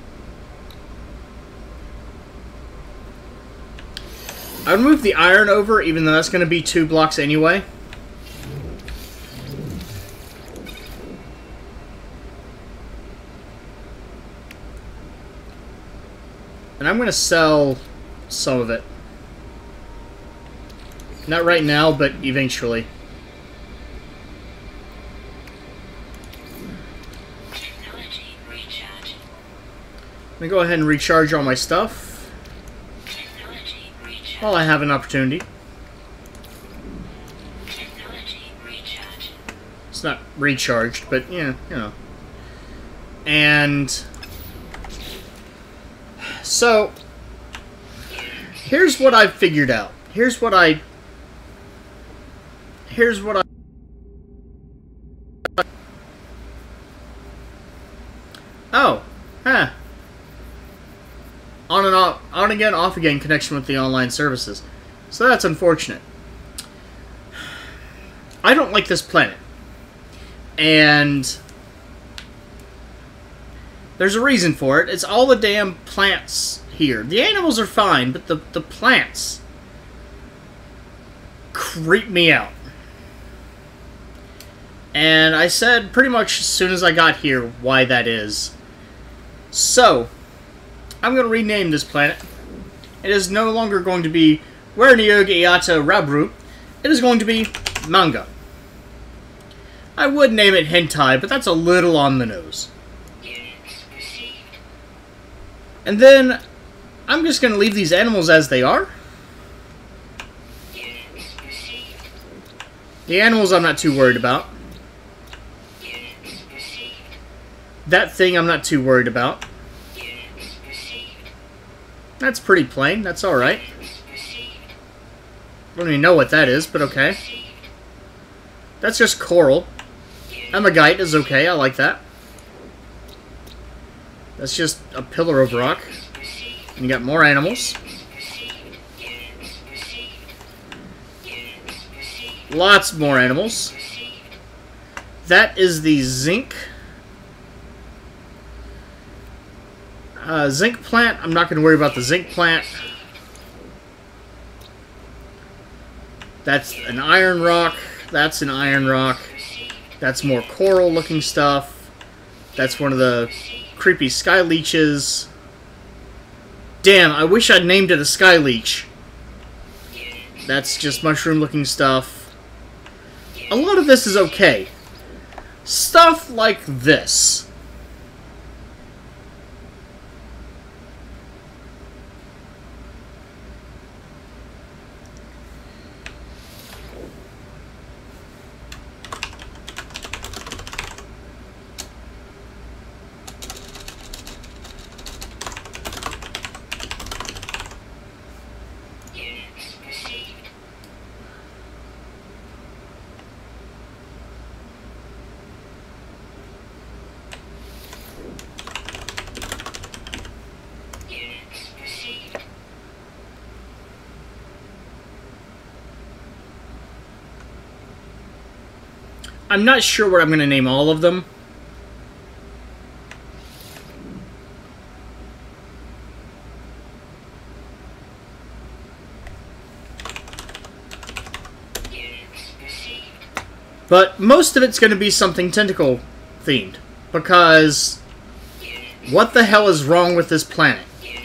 I would move the iron over, even though that's going to be two blocks anyway. And I'm going to sell some of it. Not right now, but eventually. I'm going to go ahead and recharge all my stuff while I have an opportunity. It's not recharged, but yeah, you know. And so here's what I've figured out. Here's what I here's what I Oh, huh. On and off, on again, off again connection with the online services. So that's unfortunate. I don't like this planet. And there's a reason for it. It's all the damn plants here. The animals are fine, but the, the plants creep me out. And I said pretty much as soon as I got here why that is. So I'm going to rename this planet. It is no longer going to be Werniog Iata Rabru. It is going to be Manga. I would name it Hentai, but that's a little on the nose. And then I'm just going to leave these animals as they are. The animals I'm not too worried about. That thing I'm not too worried about. That's pretty plain. That's alright. I don't even know what that is, but okay. That's just coral. Amagite is okay. I like that. That's just a pillar of rock. And you got more animals. Lots more animals. That is the zinc. Uh, zinc plant, I'm not going to worry about the zinc plant. That's an iron rock. That's an iron rock. That's more coral looking stuff. That's one of the creepy sky leeches. Damn, I wish I'd named it a sky leech. That's just mushroom looking stuff. A lot of this is okay. Stuff like this. I'm not sure what I'm going to name all of them. But most of it's going to be something tentacle themed. Because what the hell is wrong with this planet?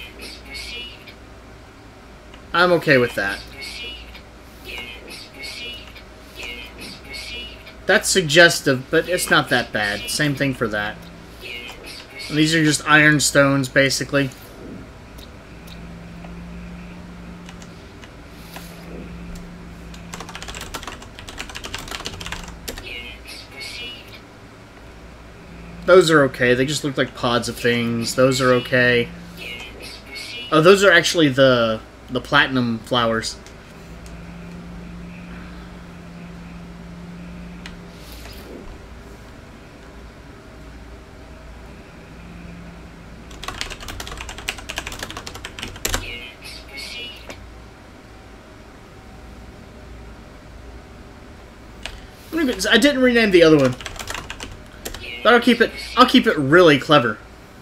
I'm okay with that. That's suggestive, but it's not that bad. Same thing for that. And these are just iron stones, basically. Those are okay. They just look like pods of things. Those are okay. Oh, those are actually the the platinum flowers. I didn't rename the other one. But I'll keep it I'll keep it really clever.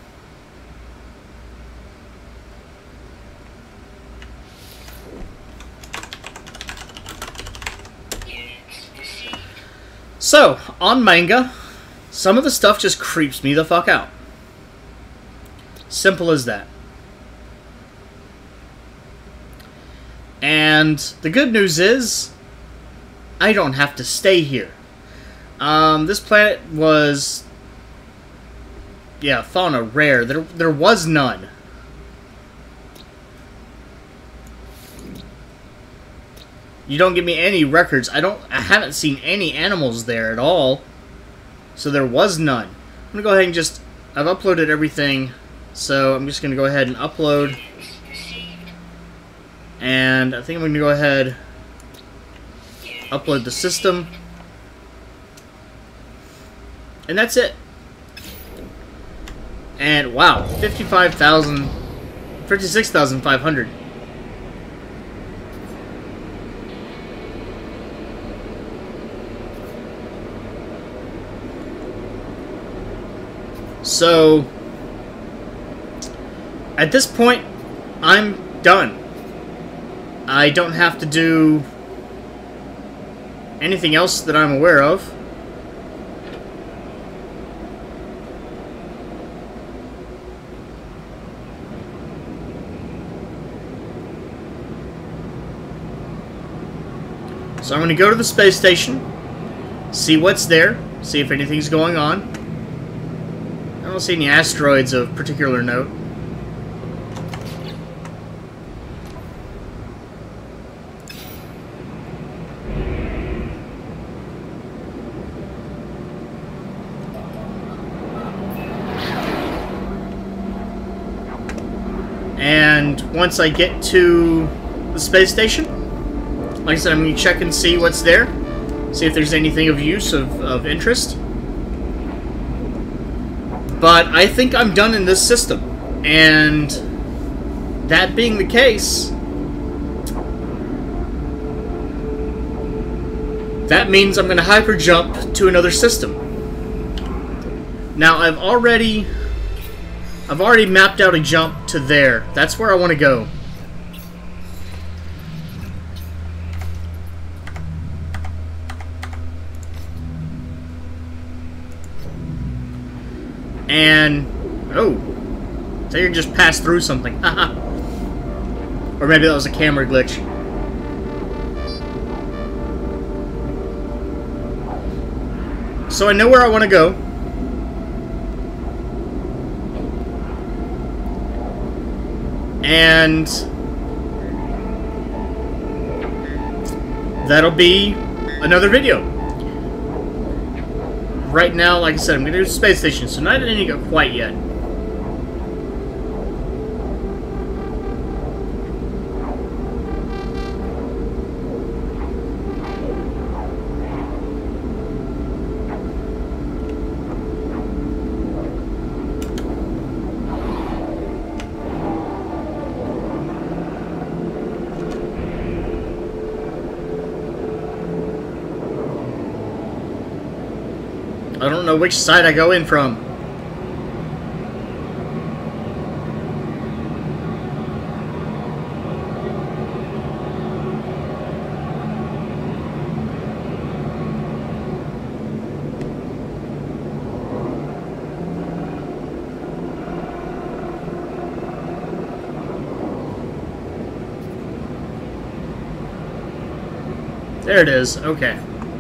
So, on manga, some of the stuff just creeps me the fuck out. Simple as that. And the good news is, I don't have to stay here. Um, this planet was, yeah, fauna rare. There, there was none. You don't give me any records. I don't. I haven't seen any animals there at all. So there was none. I'm gonna go ahead and just. I've uploaded everything, so I'm just gonna go ahead and upload. And I think I'm gonna go ahead. Upload the system. And that's it. And wow, fifty-five thousand, fifty-six thousand five hundred. So, at this point, I'm done. I don't have to do anything else that I'm aware of. So I'm going to go to the space station, see what's there, see if anything's going on. I don't see any asteroids of particular note. And once I get to the space station, like I said, I'm going to check and see what's there. See if there's anything of use, of, of interest. But I think I'm done in this system. And that being the case, that means I'm going to hyper jump to another system. Now I've already I've already mapped out a jump to there. That's where I want to go. And, oh, so you just passed through something. Haha. Or maybe that was a camera glitch. So I know where I want to go. And that'll be another video. Right now, like I said, I'm going to do the space station, so not any go quite yet. I don't know which side I go in from. There it is. Okay.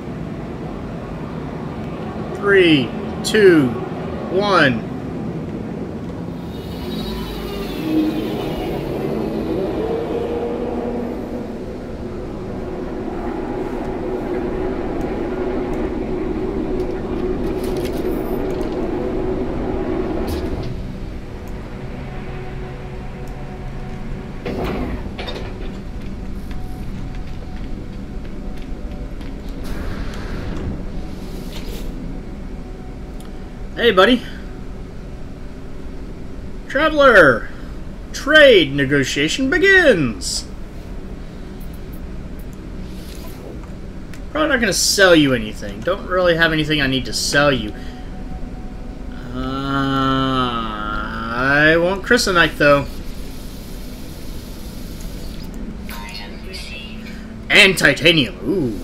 Three, two, one. Hey, buddy. Traveler! Trade negotiation begins! Probably not going to sell you anything. Don't really have anything I need to sell you. Uh, I want Chrysonite, though. And titanium. Ooh.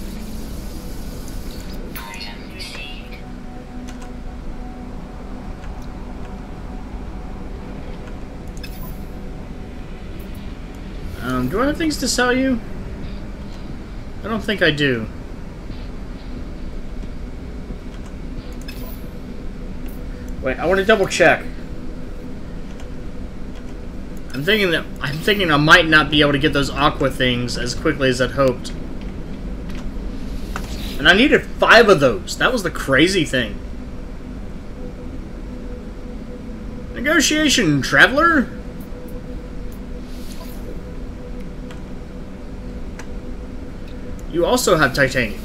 Um, do I have things to sell you? I don't think I do. Wait, I want to double check. I'm thinking that I'm thinking I might not be able to get those aqua things as quickly as I'd hoped. And I needed five of those. That was the crazy thing. Negotiation, traveler. You also have titanium.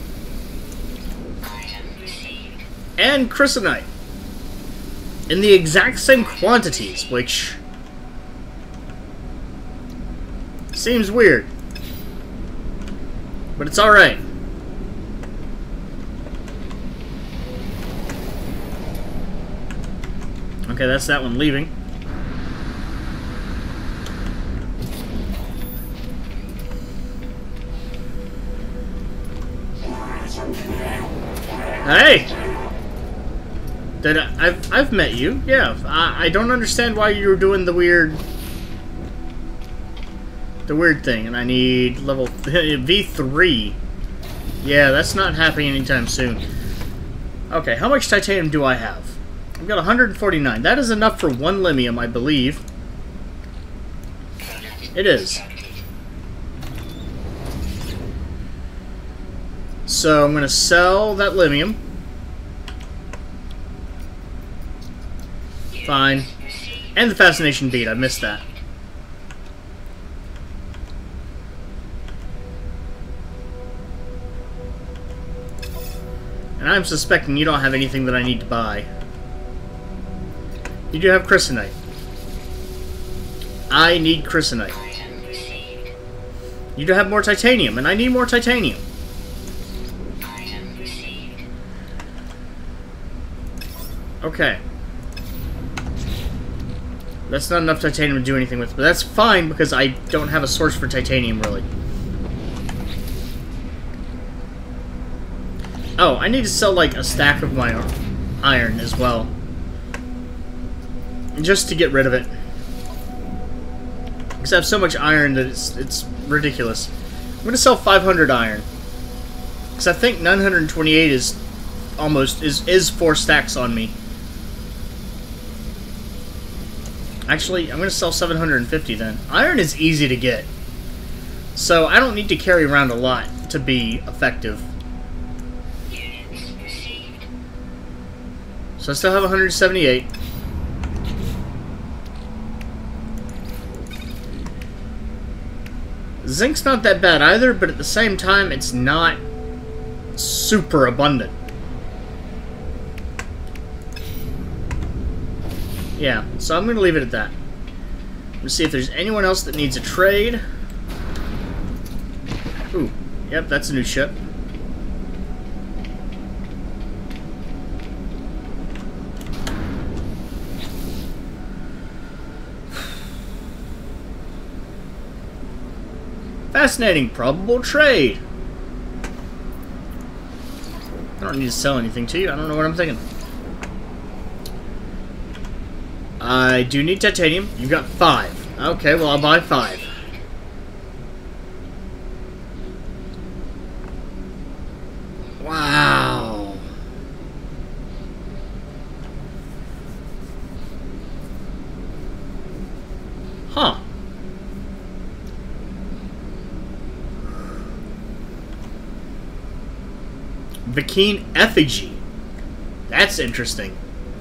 And Chrysonite. In the exact same quantities, which seems weird. But it's alright. Okay, that's that one leaving. Hey! Did I, I've, I've met you. Yeah, I, I don't understand why you were doing the weird... The weird thing, and I need level V three. Yeah, that's not happening anytime soon. Okay, how much titanium do I have? I've got one hundred forty-nine. That is enough for one limium, I believe. It is. So I'm going to sell that limium. Fine. And the fascination bead, I missed that. And I'm suspecting you don't have anything that I need to buy. You do have Chrysonite. I need Chrysonite. You do have more titanium, and I need more titanium. Okay. That's not enough titanium to do anything with, but that's fine because I don't have a source for titanium, really. Oh, I need to sell, like, a stack of my iron as well. Just to get rid of it. Because I have so much iron that it's, it's ridiculous. I'm going to sell five hundred iron. Because I think nine hundred twenty-eight is almost, is, is four stacks on me. Actually, I'm going to sell seven hundred fifty then. Iron is easy to get. So I don't need to carry around a lot to be effective. So I still have one hundred seventy-eight. Zinc's not that bad either, but at the same time, it's not super abundant. Yeah, so I'm going to leave it at that. Let's see if there's anyone else that needs a trade. Ooh, yep, that's a new ship. Fascinating, probable trade. I don't need to sell anything to you. I don't know what I'm thinking. I do need titanium. You've got five. Okay, well, I'll buy five. Vikine effigy. That's interesting.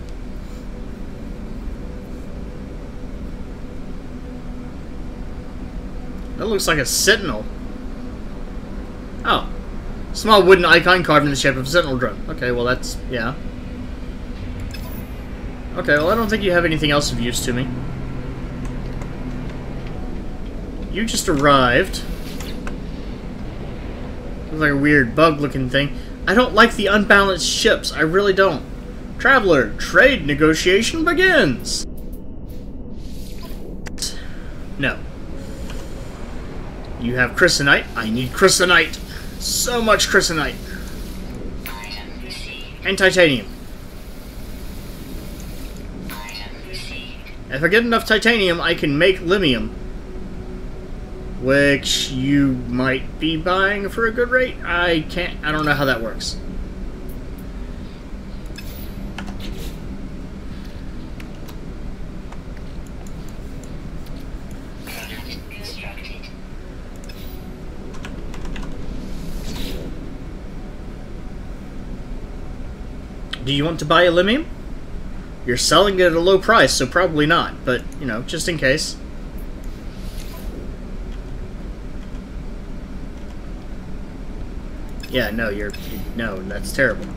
That looks like a sentinel. Oh. Small wooden icon carved in the shape of a sentinel drone. Okay, well that's... yeah. Okay, well I don't think you have anything else of use to me. You just arrived. Looks like a weird bug-looking thing. I don't like the unbalanced ships. I really don't. Traveler, trade negotiation begins. No. You have Chrysonite. I need Chrysonite. So much Chrysonite. And titanium. If I get enough titanium, I can make limium. Which you might be buying for a good rate. I can't... I don't know how that works. Do you want to buy aluminium? You're selling it at a low price, so probably not. But, you know, just in case. Yeah, no, you're... You, no, that's terrible.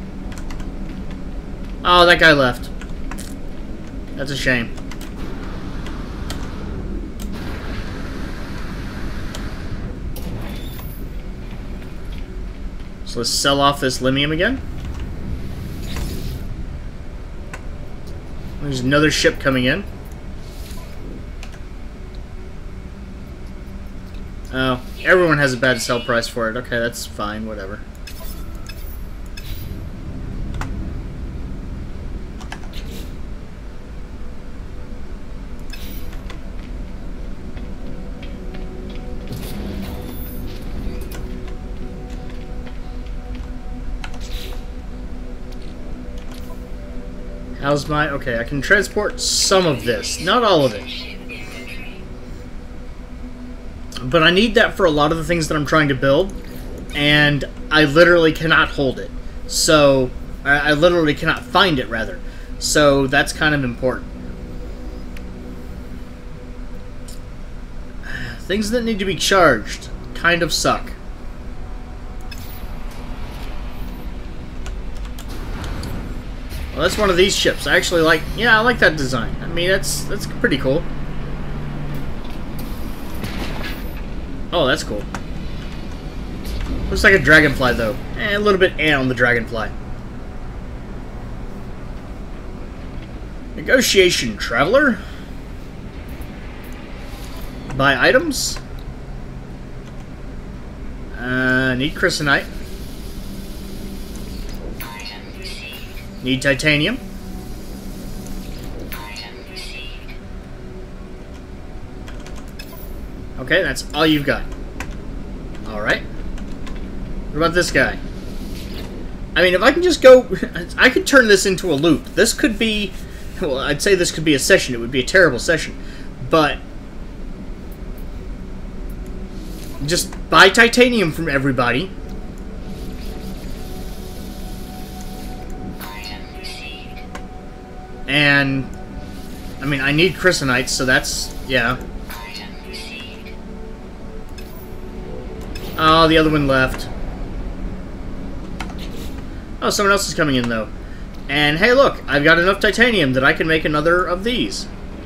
Oh, that guy left. That's a shame. So let's sell off this limium again. There's another ship coming in. Oh, everyone has a bad sell price for it. Okay, that's fine, whatever. How's my... okay, I can transport some of this. Not all of it. But I need that for a lot of the things that I'm trying to build. And I literally cannot hold it. So... I, I literally cannot find it, rather. So that's kind of important. Things that need to be charged kind of suck. Well, that's one of these ships. I actually like... yeah, I like that design. I mean, that's that's pretty cool. Oh, that's cool. Looks like a dragonfly, though. Eh, a little bit eh on the dragonfly. Negotiation, traveler. Buy items. Uh, need Chrysonite. Need titanium. Okay, that's all you've got. Alright. What about this guy? I mean, if I can just go... I could turn this into a loop. This could be... well, I'd say this could be a session. It would be a terrible session. But... just buy titanium from everybody. And, I mean, I need Chrysonites, so that's, yeah. Oh, the other one left. Oh, someone else is coming in, though. And, hey, look, I've got enough titanium that I can make another of these.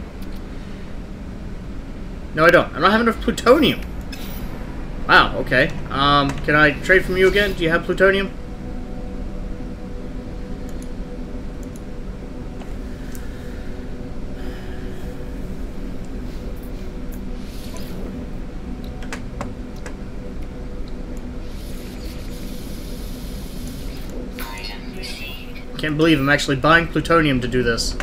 No, I don't. I don't have enough plutonium. Wow, okay. Um, can I trade from you again? Do you have plutonium? Can't believe I'm actually buying plutonium to do this.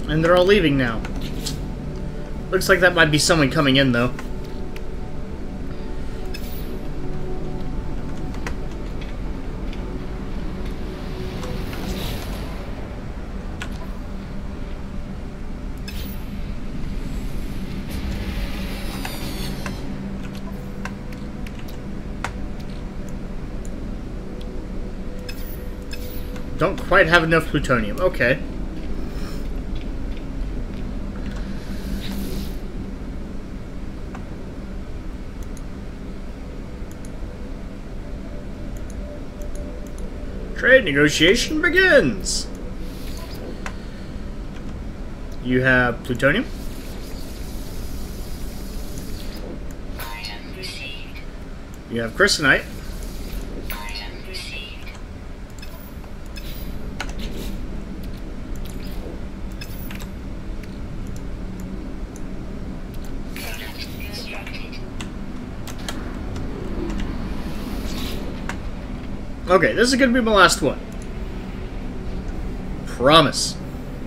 And they're all leaving now. Looks like that might be someone coming in, though. Don't quite have enough plutonium. Okay. Trade negotiation begins. You have plutonium. Item received. You have crystalite. Item received. Product constructed. Okay, this is going to be my last one. Promise.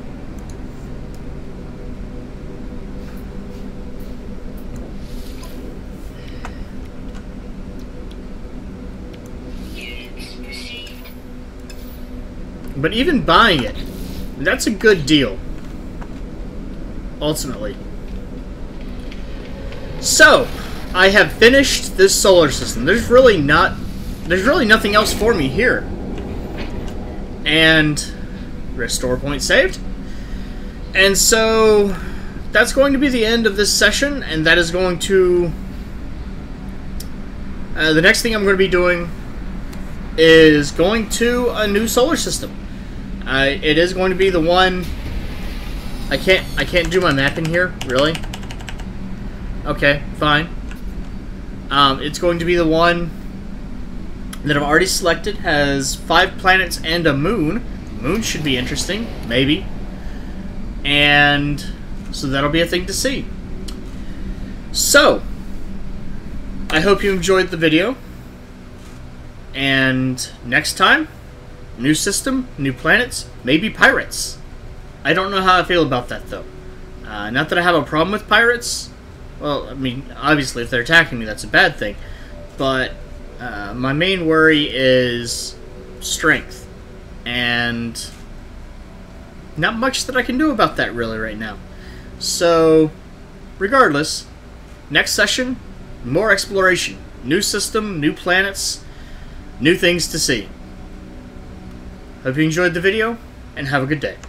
Units received. But even buying it, that's a good deal. Ultimately. So, I have finished this solar system. There's really not... There's really nothing else for me here. And... Restore point saved. And so... That's going to be the end of this session, and that is going to... Uh, the next thing I'm going to be doing is going to a new solar system. Uh, it is going to be the one... I can't, I can't do my map in here, really? Okay, fine. Um, it's going to be the one that I've already selected. Has five planets and a moon. Moon should be interesting, maybe. And so that'll be a thing to see. So, I hope you enjoyed the video. And next time, new system, new planets, maybe pirates. I don't know how I feel about that, though. Uh, not that I have a problem with pirates. Well, I mean, obviously, if they're attacking me, that's a bad thing. But uh, my main worry is strength. And not much that I can do about that, really, right now. So, regardless, next session, more exploration. New system, new planets, new things to see. Hope you enjoyed the video, and have a good day.